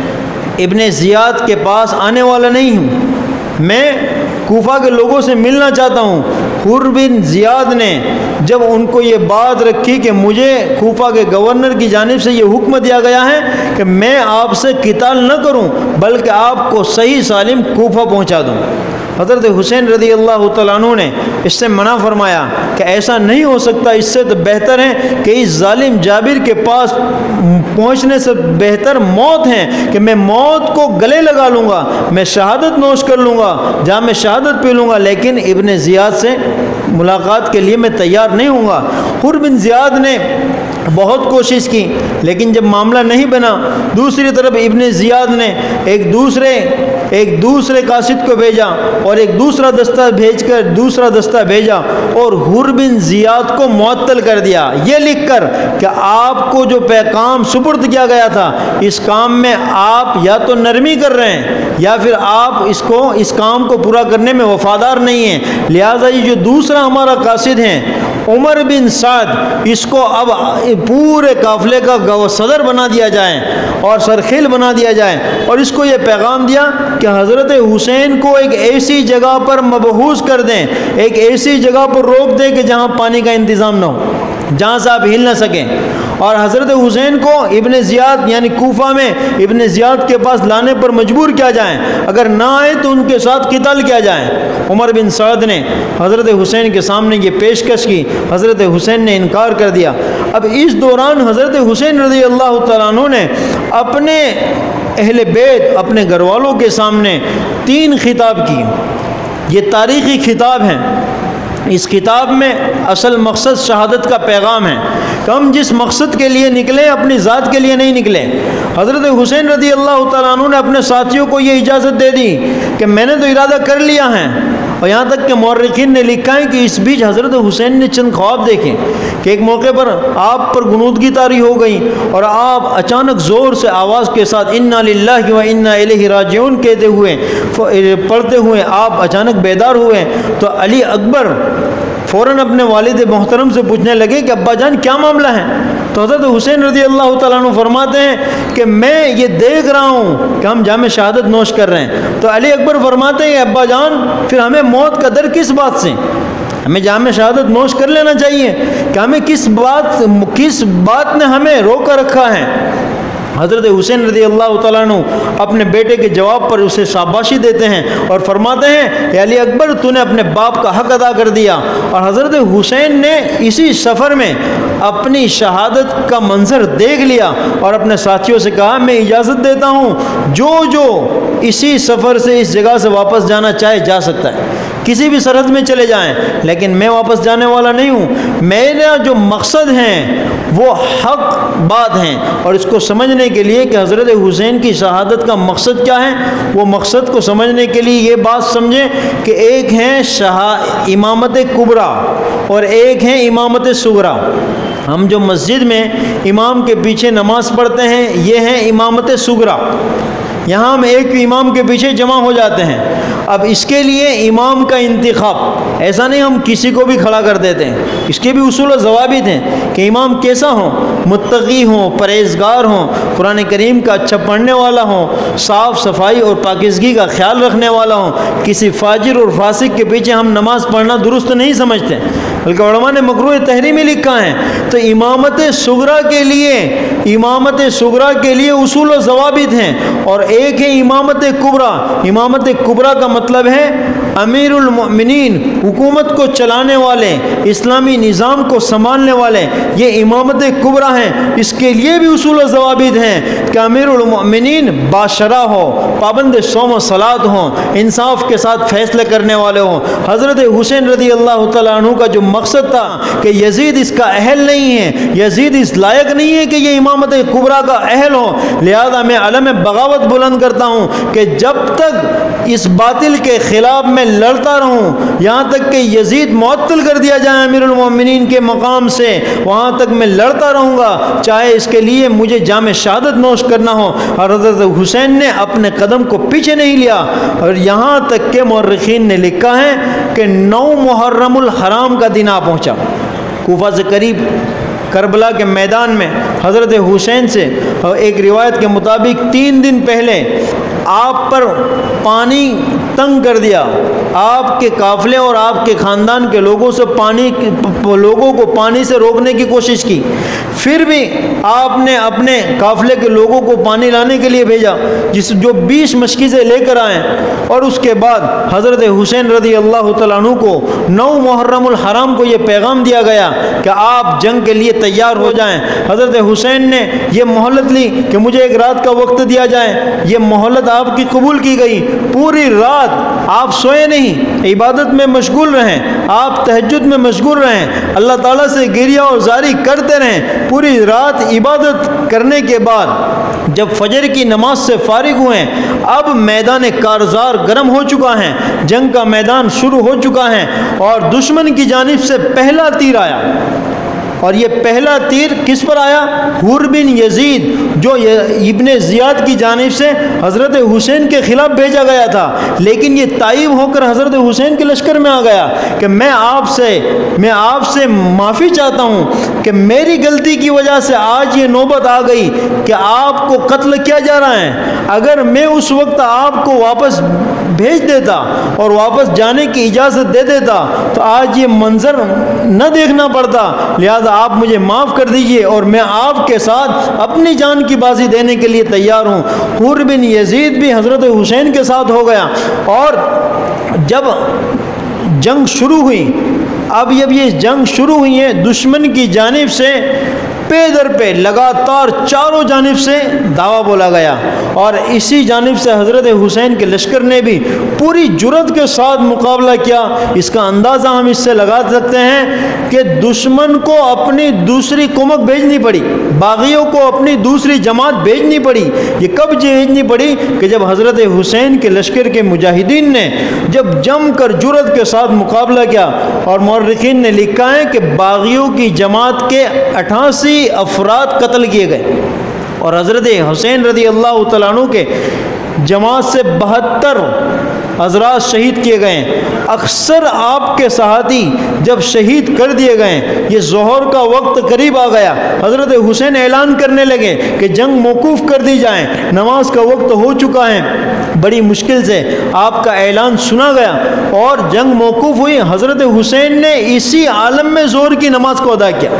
ابن زیاد کے پاس آنے والا نہیں ہوں، میں کوفہ کے لوگوں سے ملنا چاہتا ہوں، حر بن زیاد نے جب ان کو یہ بات رکھی کہ مجھے کوفہ کے گورنر کی جانب سے یہ حکم دیا گیا ہے کہ میں آپ سے قتال نہ کروں بلکہ آپ کو صحیح سالم کوفہ پہنچا دوں، حضرت حسین رضی اللہ تعالیٰ عنہ نے اس سے منع فرمایا کہ ایسا نہیں ہو سکتا، اس سے تو بہتر ہے کہ اس ظالم جابر کے پاس پہنچنے سے بہتر موت ہے کہ میں موت کو گلے لگا لوں گا، میں شہادت نوش کر لوں گا، جہاں میں شہادت پی لوں گا، لیکن ابن زیاد سے ملاقات کے لیے میں تیار نہیں ہوں گا۔ حر بن زیاد نے بہت کوشش کی لیکن جب معاملہ نہیں بنا، دوسری طرف ابن زیاد نے ایک دوسرے ایک دوسرے قاصد کو بھیجا اور ایک دوسرا دستہ بھیج کر دوسرا دستہ بھیجا اور حر بن زیاد کو معطل کر دیا، یہ لکھ کر کہ آپ کو جو پیغام سپرد کیا گیا تھا اس کام میں آپ یا تو نرمی کر رہے ہیں یا پھر آپ اس کو اس کام کو پورا کرنے میں وفادار نہیں ہیں، لہٰذا یہ جو دوسرا ہمارا قاصد ہیں عمر بن سعد، اس کو اب پورے قافلے کا صدر بنا دیا جائے اور سرخیل بنا دیا جائے، اور اس کو یہ پیغام دیا کہ حضرت حسین کو ایک ایسی جگہ پر مبعوث کر دیں، ایک ایسی جگہ پر روک دیں کہ جہاں پانی کا انتظام نہ ہو، جہاں سے آپ ہل نہ سکیں، اور حضرت حسین کو ابن زیاد یعنی کوفہ میں ابن زیاد کے پاس لانے پر مجبور کیا جائیں، اگر نہ آئے تو ان کے ساتھ قتال کیا جائے۔ عمر بن سعد نے حضرت حسین کے سامنے یہ پیشکش کی، حضرت حسین نے انکار کر دیا۔ اب اس دوران حضرت حسین رضی اللہ تعالیٰ عنہ نے اپنے اہل بیت، اپنے گھر والوں کے سامنے تین خطاب کی، یہ تاریخی خطاب ہیں۔ اس کتاب میں اصل مقصد شہادت کا پیغام ہے کہ ہم جس مقصد کے لیے نکلے اپنی ذات کے لیے نہیں نکلے۔ حضرت حسین رضی اللہ تعالیٰ عنہ نے اپنے ساتھیوں کو یہ اجازت دے دی کہ میں نے تو ارادہ کر لیا ہے، اور یہاں تک کہ مورخین نے لکھا ہے کہ اس بیچ حضرت حسین نے چند خواب دیکھے کہ ایک موقع پر آپ پر غنودگی طاری ہو گئی اور آپ اچانک زور سے آواز کے ساتھ انا للہ و انا الیہ راجعون کہتے ہوئے پڑھتے ہوئے آپ اچانک بیدار ہوئے، تو علی اکبر فوراً اپنے والد محترم سے پوچھنے لگے کہ ابا جان کیا معاملہ ہے؟ تو حضرت حسین رضی اللہ تعالیٰ عنہ فرماتے ہیں کہ میں یہ دیکھ رہا ہوں کہ ہم جام شہادت نوش کر رہے ہیں۔ تو علی اکبر فرماتے ہیں ابا جان پھر ہمیں موت کا ڈر کس بات سے؟ ہمیں جام شہادت نوش کر لینا چاہیے کہ ہمیں کس بات کس بات نے ہمیں روکا رکھا ہے؟ حضرت حسین رضی اللہ تعالیٰ عنہ اپنے بیٹے کے جواب پر اسے شاباشی دیتے ہیں اور فرماتے ہیں کہ علی اکبر تو نے اپنے باپ کا حق ادا کر دیا۔ اور حضرت حسین نے اسی سفر میں اپنی شہادت کا منظر دیکھ لیا اور اپنے ساتھیوں سے کہا میں اجازت دیتا ہوں جو جو اسی سفر سے اس جگہ سے واپس جانا چاہے جا سکتا ہے، کسی بھی سرحد میں چلے جائیں، لیکن میں واپس جانے والا نہیں ہوں۔ میرا جو مقصد ہیں وہ حق بات ہیں، اور اس کو سمجھنے کے لیے کہ حضرت حسین کی شہادت کا مقصد کیا ہے، وہ مقصد کو سمجھنے کے لیے یہ بات سمجھیں کہ ایک ہے شہا امامت کبریٰ اور ایک ہے امامت صغریٰ۔ ہم جو مسجد میں امام کے پیچھے نماز پڑھتے ہیں یہ ہے امامت صغریٰ، یہاں ہم ایک امام کے پیچھے جمع ہو جاتے ہیں۔ اب اس کے لیے امام کا انتخاب ایسا نہیں ہم کسی کو بھی کھڑا کر دیتے ہیں، اس کے بھی اصول و ضوابط ہیں کہ امام کیسا ہو، متقی ہوں، پرہیزگار ہوں، قرآن کریم کا اچھا پڑھنے والا ہوں، صاف صفائی اور پاکیزگی کا خیال رکھنے والا ہوں۔ کسی فاجر اور فاسق کے پیچھے ہم نماز پڑھنا درست نہیں سمجھتے، بلکہ علماء نے مکروہ تحریمی لکھا ہے۔ تو امامت صغریٰ کے لیے امامت صغریٰ کے لیے اصول و ضوابط ہیں، اور ایک ہے امامت کبریٰ۔ امامت کبریٰ کا مطلب ہے امیر المؤمنین، حکومت کو چلانے والے، اسلامی نظام کو سنبھالنے والے، یہ امامت کبریٰ ہیں۔ اس کے لیے بھی اصول و ضوابط ہیں کہ امیر المؤمنین باشرع ہو، پابند صوم و صلاۃ ہوں، انصاف کے ساتھ فیصلے کرنے والے ہوں۔ حضرت حسین رضی اللہ تعالیٰ عنہ کا جو مقصد تھا کہ یزید اس کا اہل نہیں ہے، یزید اس لائق نہیں ہے کہ یہ امامت کبریٰ کا اہل ہو، لہذا میں علم بغاوت بلند کرتا ہوں کہ جب تک اس باطل کے خلاف میں لڑتا رہوں، یہاں تک کہ یزید معطل کر دیا جائے امیر المومنین کے مقام سے، وہاں تک میں لڑتا رہوں گا، چاہے اس کے لیے مجھے جام شہادت نوش کرنا ہو۔ اور حضرت حسین نے اپنے قدم کو پیچھے نہیں لیا، اور یہاں تک کہ مورخین نے لکھا ہے کہ نو محرم الحرام کا دن آ پہنچا، کوفہ سے قریب کربلا کے میدان میں حضرت حسین سے ایک روایت کے مطابق تین دن پہلے آپ پر پانی تنگ کر دیا، آپ کے قافلے اور آپ کے خاندان کے لوگوں سے پانی لوگوں کو پانی سے روکنے کی کوشش کی، پھر بھی آپ نے اپنے قافلے کے لوگوں کو پانی لانے کے لیے بھیجا، جس جو بیس مشکیزیں لے کر آئیں، اور اس کے بعد حضرت حسین رضی اللہ تعالیٰ عنہ کو نو محرم الحرام کو یہ پیغام دیا گیا کہ آپ جنگ کے لیے تیار ہو جائیں۔ حضرت حسین نے یہ مہلت لی کہ مجھے ایک رات کا وقت دیا جائے، یہ مہلت آپ کی قبول کی گئی۔ پوری رات آپ سوئے نہیں، عبادت میں مشغول رہیں، آپ تہجد میں مشغول رہیں، اللہ تعالیٰ سے گریہ اور زاری کرتے رہیں۔ پوری رات عبادت کرنے کے بعد جب فجر کی نماز سے فارغ ہوئے، اب میدان کارزار گرم ہو چکا ہے، جنگ کا میدان شروع ہو چکا ہے، اور دشمن کی جانب سے پہلا تیر آیا، اور یہ پہلا تیر کس پر آیا؟ حور بن یزید، جو ابن زیاد کی جانب سے حضرت حسین کے خلاف بھیجا گیا تھا، لیکن یہ تائب ہو کر حضرت حسین کے لشکر میں آ گیا کہ میں آپ سے میں آپ سے معافی چاہتا ہوں کہ میری غلطی کی وجہ سے آج یہ نوبت آ گئی کہ آپ کو قتل کیا جا رہا ہے۔ اگر میں اس وقت آپ کو واپس بھیج دیتا اور واپس جانے کی اجازت دے دیتا تو آج یہ منظر نہ دیکھنا پڑتا، لہذا آپ مجھے معاف کر دیجئے اور میں آپ کے ساتھ اپنی جان کی بازی دینے کے لیے تیار ہوں۔ حور بن یزید بھی حضرت حسین کے ساتھ ہو گیا، اور جب جنگ شروع ہوئی، اب جب یہ جنگ شروع ہوئی ہے، دشمن کی جانب سے پے در پہ لگاتار چاروں جانب سے دعویٰ بولا گیا، اور اسی جانب سے حضرت حسین کے لشکر نے بھی پوری جرأت کے ساتھ مقابلہ کیا۔ اس کا اندازہ ہم اس سے لگا سکتے ہیں کہ دشمن کو اپنی دوسری کمک بھیجنی پڑی، باغیوں کو اپنی دوسری جماعت بھیجنی پڑی۔ یہ کب بھیجنی پڑی؟ کہ جب حضرت حسین کے لشکر کے مجاہدین نے جب جم کر جرأت کے ساتھ مقابلہ کیا، اور مورخین نے لکھا ہے کہ باغیوں کی جماعت کے اٹھاسی افراد قتل کیے گئے، اور حضرت حسین رضی اللہ تعالیٰ عنہ کے جماعت سے بہتر حضرات شہید کیے گئے۔ اکثر آپ کے صحابی جب شہید کر دیے گئے، یہ ظہر کا وقت قریب آ گیا، حضرت حسین اعلان کرنے لگے کہ جنگ موقوف کر دی جائے، نماز کا وقت ہو چکا ہے۔ بڑی مشکل سے آپ کا اعلان سنا گیا اور جنگ موقوف ہوئی۔ حضرت حسین نے اسی عالم میں ظہر کی نماز کو ادا کیا۔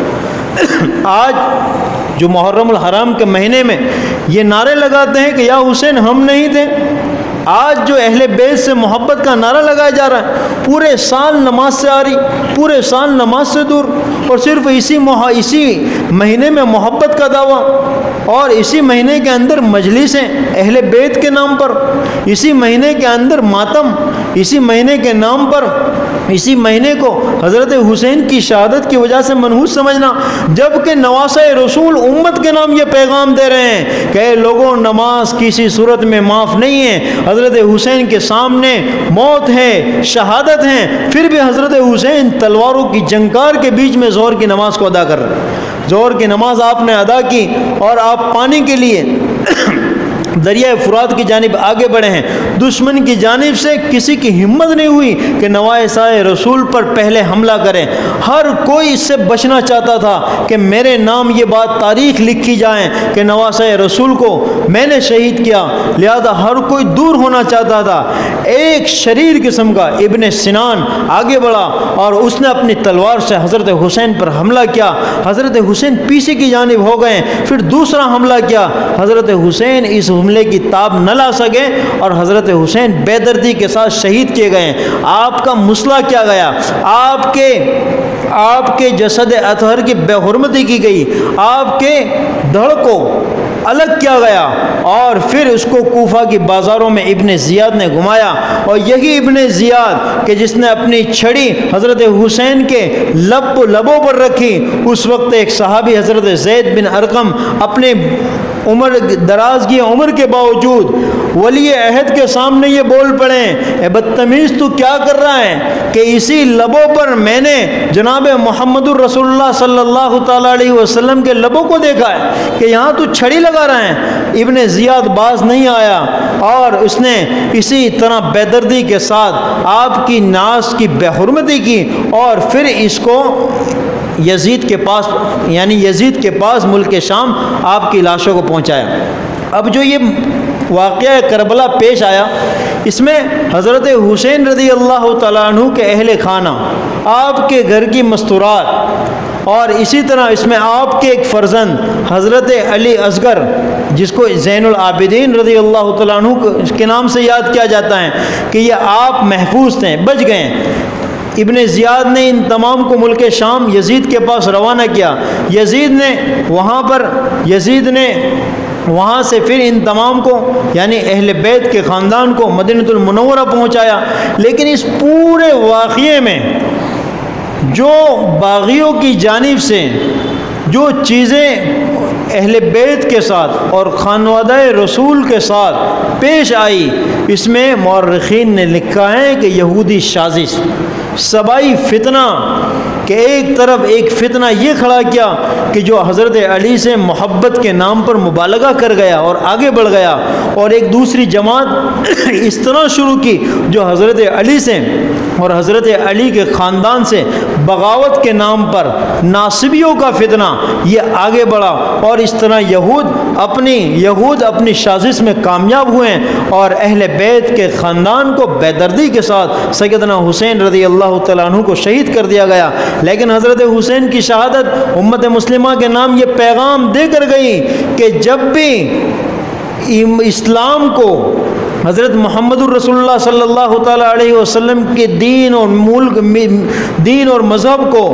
آج جو محرم الحرام کے مہینے میں یہ نعرے لگاتے ہیں کہ یا حسین ہم نہیں تھے، آج جو اہل بیت سے محبت کا نعرہ لگایا جا رہا ہے، پورے سال نماز سے آ رہی، پورے سال نماز سے دور، اور صرف اسی مح... اسی مہینے میں محبت کا دعویٰ، اور اسی مہینے کے اندر مجلسیں اہل بیت کے نام پر، اسی مہینے کے اندر ماتم، اسی مہینے کے نام پر اسی مہینے کو حضرت حسین کی شہادت کی وجہ سے منحوس سمجھنا، جبکہ نواسہ رسول امت کے نام یہ پیغام دے رہے ہیں کہ اے لوگوں، نماز کسی صورت میں معاف نہیں ہے۔ حضرت حسین کے سامنے موت ہے، شہادت ہے، پھر بھی حضرت حسین تلواروں کی جنکار کے بیچ میں ظہر کی نماز کو ادا کر رہے ہیں۔ ظہر کی نماز آپ نے ادا کی، اور آپ پانی کے لیے دریائے فرات کی جانب آگے بڑھے ہیں۔ دشمن کی جانب سے کسی کی ہمت نہیں ہوئی کہ نواسہ رسول پر پہلے حملہ کریں، ہر کوئی اس سے بچنا چاہتا تھا کہ میرے نام یہ بات تاریخ لکھی جائیں کہ نواسہ رسول کو میں نے شہید کیا، لہذا ہر کوئی دور ہونا چاہتا تھا۔ ایک شریر قسم کا ابن سنان آگے بڑھا اور اس نے اپنی تلوار سے حضرت حسین پر حملہ کیا، حضرت حسین پیچھے کی جانب ہو گئے، پھر دوسرا حملہ کیا، حضرت حسین اس حملے کی تاب نہ لا سکے اور حضرت حسین بے دردی کے ساتھ شہید کیے گئے۔ آپ کا مسئلہ کیا گیا، آپ کے آپ کے جسد اطہر کی بے حرمتی کی گئی، آپ کے دھڑ کو الگ کیا گیا، اور پھر اس کو کوفہ کی بازاروں میں ابن زیاد نے گھمایا، اور یہی ابن زیاد کہ جس نے اپنی چھڑی حضرت حسین کے لب لبوں پر رکھی، اس وقت ایک صحابی حضرت زید بن ارقم اپنے عمر دراز کی عمر کے باوجود ولی عہد کے سامنے یہ بول پڑے، اے بدتمیز تو کیا کر رہا ہے کہ اسی لبوں پر میں نے جناب محمد الرسول اللہ صلی اللہ تعالیٰ علیہ وسلم کے لبوں کو دیکھا ہے کہ یہاں تو چھڑی لگا رہے ہیں۔ ابن زیاد باز نہیں آیا، اور اس نے اسی طرح بے دردی کے ساتھ آپ کی ناز کی بے حرمتی کی، اور پھر اس کو یزید کے پاس یعنی یزید کے پاس ملک شام آپ کی لاشوں کو پہنچایا۔ اب جو یہ واقعہ کربلا پیش آیا، اس میں حضرت حسین رضی اللہ تعالیٰ عنہ کے اہل خانہ، آپ کے گھر کی مستورات، اور اسی طرح اس میں آپ کے ایک فرزند حضرت علی اصغر، جس کو زین العابدین رضی اللہ تعالیٰ عنہ کے نام سے یاد کیا جاتا ہے، کہ یہ آپ محفوظ تھے، بچ گئے ہیں۔ ابن زیاد نے ان تمام کو ملک شام یزید کے پاس روانہ کیا، یزید نے وہاں پر یزید نے وہاں سے پھر ان تمام کو یعنی اہل بیت کے خاندان کو مدینہ المنورہ پہنچایا۔ لیکن اس پورے واقعے میں جو باغیوں کی جانب سے جو چیزیں اہل بیت کے ساتھ اور خانوادہ رسول کے ساتھ پیش آئی، اس میں مورخین نے لکھا ہے کہ یہودی سازش، سبائی فتنہ، کہ ایک طرف ایک فتنہ یہ کھڑا کیا کہ جو حضرت علی سے محبت کے نام پر مبالغہ کر گیا اور آگے بڑھ گیا، اور ایک دوسری جماعت اس طرح شروع کی جو حضرت علی سے اور حضرت علی کے خاندان سے بغاوت کے نام پر ناصبیوں کا فتنہ یہ آگے بڑھا، اور اس طرح یہود اپنی یہود اپنی سازش میں کامیاب ہوئے اور اہل بیت کے خاندان کو بے دردی کے ساتھ سیدنا حسین رضی اللہ تعالیٰ عنہ کو شہید کر دیا گیا۔ لیکن حضرت حسین کی شہادت امت مسلمہ کے نام یہ پیغام دے کر گئی کہ جب بھی اسلام کو، حضرت محمد الرسول اللہ صلی اللہ تعالیٰ علیہ وسلم کے دین اور ملک دین اور مذہب کو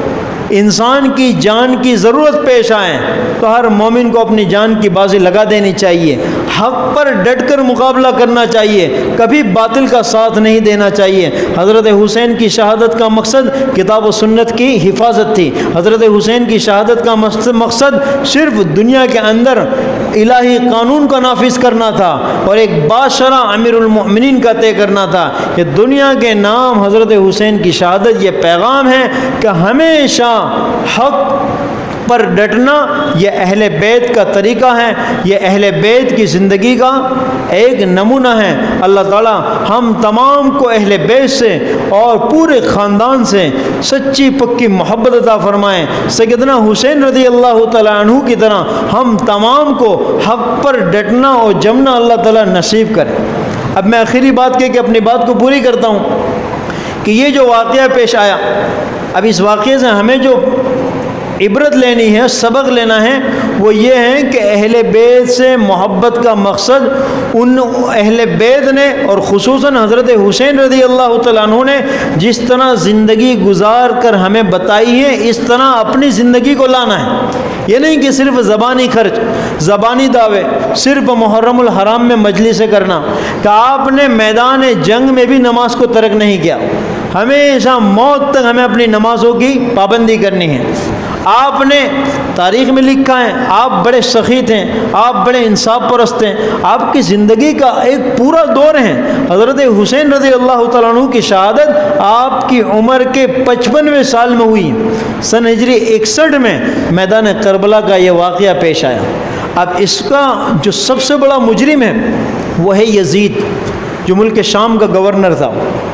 انسان کی جان کی ضرورت پیش آئے تو ہر مومن کو اپنی جان کی بازی لگا دینی چاہیے، حق پر ڈٹ کر مقابلہ کرنا چاہیے، کبھی باطل کا ساتھ نہیں دینا چاہیے۔ حضرت حسین کی شہادت کا مقصد کتاب و سنت کی حفاظت تھی، حضرت حسین کی شہادت کا مقصد صرف دنیا کے اندر الہی قانون کا نافذ کرنا تھا اور ایک باشرح امیر المؤمنین کا طے کرنا تھا۔ یہ دنیا کے نام حضرت حسین کی شہادت یہ پیغام ہے کہ ہمیشہ حق پر ڈٹنا یہ اہل بیت کا طریقہ ہے، یہ اہل بیت کی زندگی کا ایک نمونہ ہے۔ اللہ تعالی ہم تمام کو اہل بیت سے اور پورے خاندان سے سچی پکی محبت عطا فرمائیں، سیدنا حسین رضی اللہ تعالیٰ عنہ کی طرح ہم تمام کو حق پر ڈٹنا اور جمنا اللہ تعالیٰ نصیب کرے۔ اب میں آخری بات کہہ کے اپنی بات کو پوری کرتا ہوں کہ یہ جو واقعہ پیش آیا، اب اس واقعے سے ہمیں جو عبرت لینی ہے، سبق لینا ہے، وہ یہ ہے کہ اہل بیت سے محبت کا مقصد ان اہل بیت نے اور خصوصاً حضرت حسین رضی اللہ تعالیٰ عنہ نے جس طرح زندگی گزار کر ہمیں بتائی ہے، اس طرح اپنی زندگی کو لانا ہے۔ یہ نہیں کہ صرف زبانی خرچ، زبانی دعوے، صرف محرم الحرام میں مجلسیں کرنا، کہ آپ نے میدان جنگ میں بھی نماز کو ترک نہیں کیا، ہمیشہ موت تک ہمیں اپنی نمازوں کی پابندی کرنی ہے۔ آپ نے تاریخ میں لکھا ہے آپ بڑے سخی تھے، آپ بڑے انصاف پرست ہیں، آپ کی زندگی کا ایک پورا دور ہے۔ حضرت حسین رضی اللہ تعالیٰ عنہ کی شہادت آپ کی عمر کے پچپنویں سال میں ہوئی، سن ہجری اکسٹھ میں میدان کربلا کا یہ واقعہ پیش آیا۔ اب اس کا جو سب سے بڑا مجرم ہے وہ ہے یزید، جو ملک شام کا گورنر تھا۔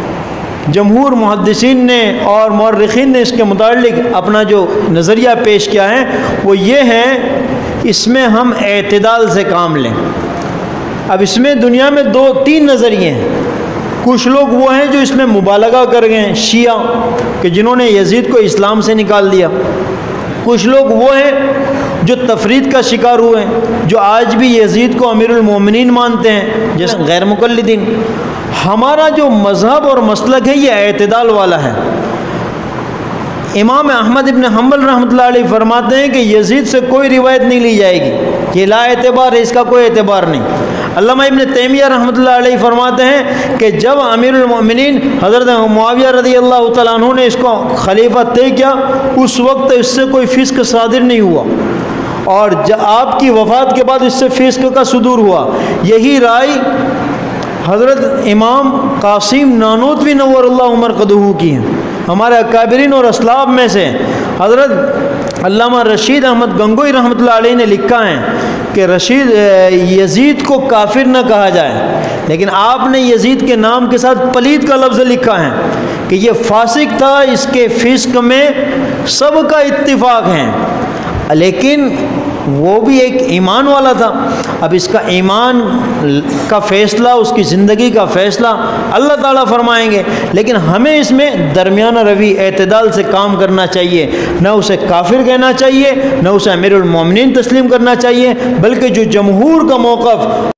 جمہور محدثین نے اور مورخین نے اس کے متعلق اپنا جو نظریہ پیش کیا ہے وہ یہ ہے، اس میں ہم اعتدال سے کام لیں۔ اب اس میں دنیا میں دو تین نظریے ہیں، کچھ لوگ وہ ہیں جو اس میں مبالغہ کر گئے ہیں، شیعہ، کہ جنہوں نے یزید کو اسلام سے نکال دیا، کچھ لوگ وہ ہیں جو تفرید کا شکار ہوئے ہیں، جو آج بھی یزید کو امیر المومنین مانتے ہیں، جیسے غیر مقلدین۔ ہمارا جو مذہب اور مسلک ہے یہ اعتدال والا ہے۔ امام احمد ابن حنبل رحمۃ اللہ علیہ فرماتے ہیں کہ یزید سے کوئی روایت نہیں لی جائے گی، یہ لا اعتبار ہے، اس کا کوئی اعتبار نہیں۔ علامہ ابن تیمیہ رحمۃ اللہ علیہ فرماتے ہیں کہ جب امیر المؤمنین حضرت معاویہ رضی اللہ تعالیٰ عنہ نے اس کو خلیفہ طے کیا، اس وقت اس سے کوئی فسق صادر نہیں ہوا، اور آپ کی وفات کے بعد اس سے فسق کا صدور ہوا۔ یہی رائے حضرت امام قاسم نانوتوی نور اللہ مرقدہ کی ہیں۔ ہمارے اکابرین اور اسلاف میں سے حضرت علامہ رشید احمد گنگوئی رحمۃ اللہ علیہ نے لکھا ہے کہ رشید یزید کو کافر نہ کہا جائے، لیکن آپ نے یزید کے نام کے ساتھ پلید کا لفظ لکھا ہے کہ یہ فاسق تھا، اس کے فسق میں سب کا اتفاق ہے۔ لیکن وہ بھی ایک ایمان والا تھا. اب اس کا ایمان کا فیصلہ، اس کی زندگی کا فیصلہ اللہ تعالیٰ فرمائیں گے، لیکن ہمیں اس میں درمیانہ روی اعتدال سے کام کرنا چاہیے. نہ اسے کافر کہنا چاہیے، نہ اسے امیر المومنین تسلیم کرنا چاہیے، بلکہ جو جمہور کا موقف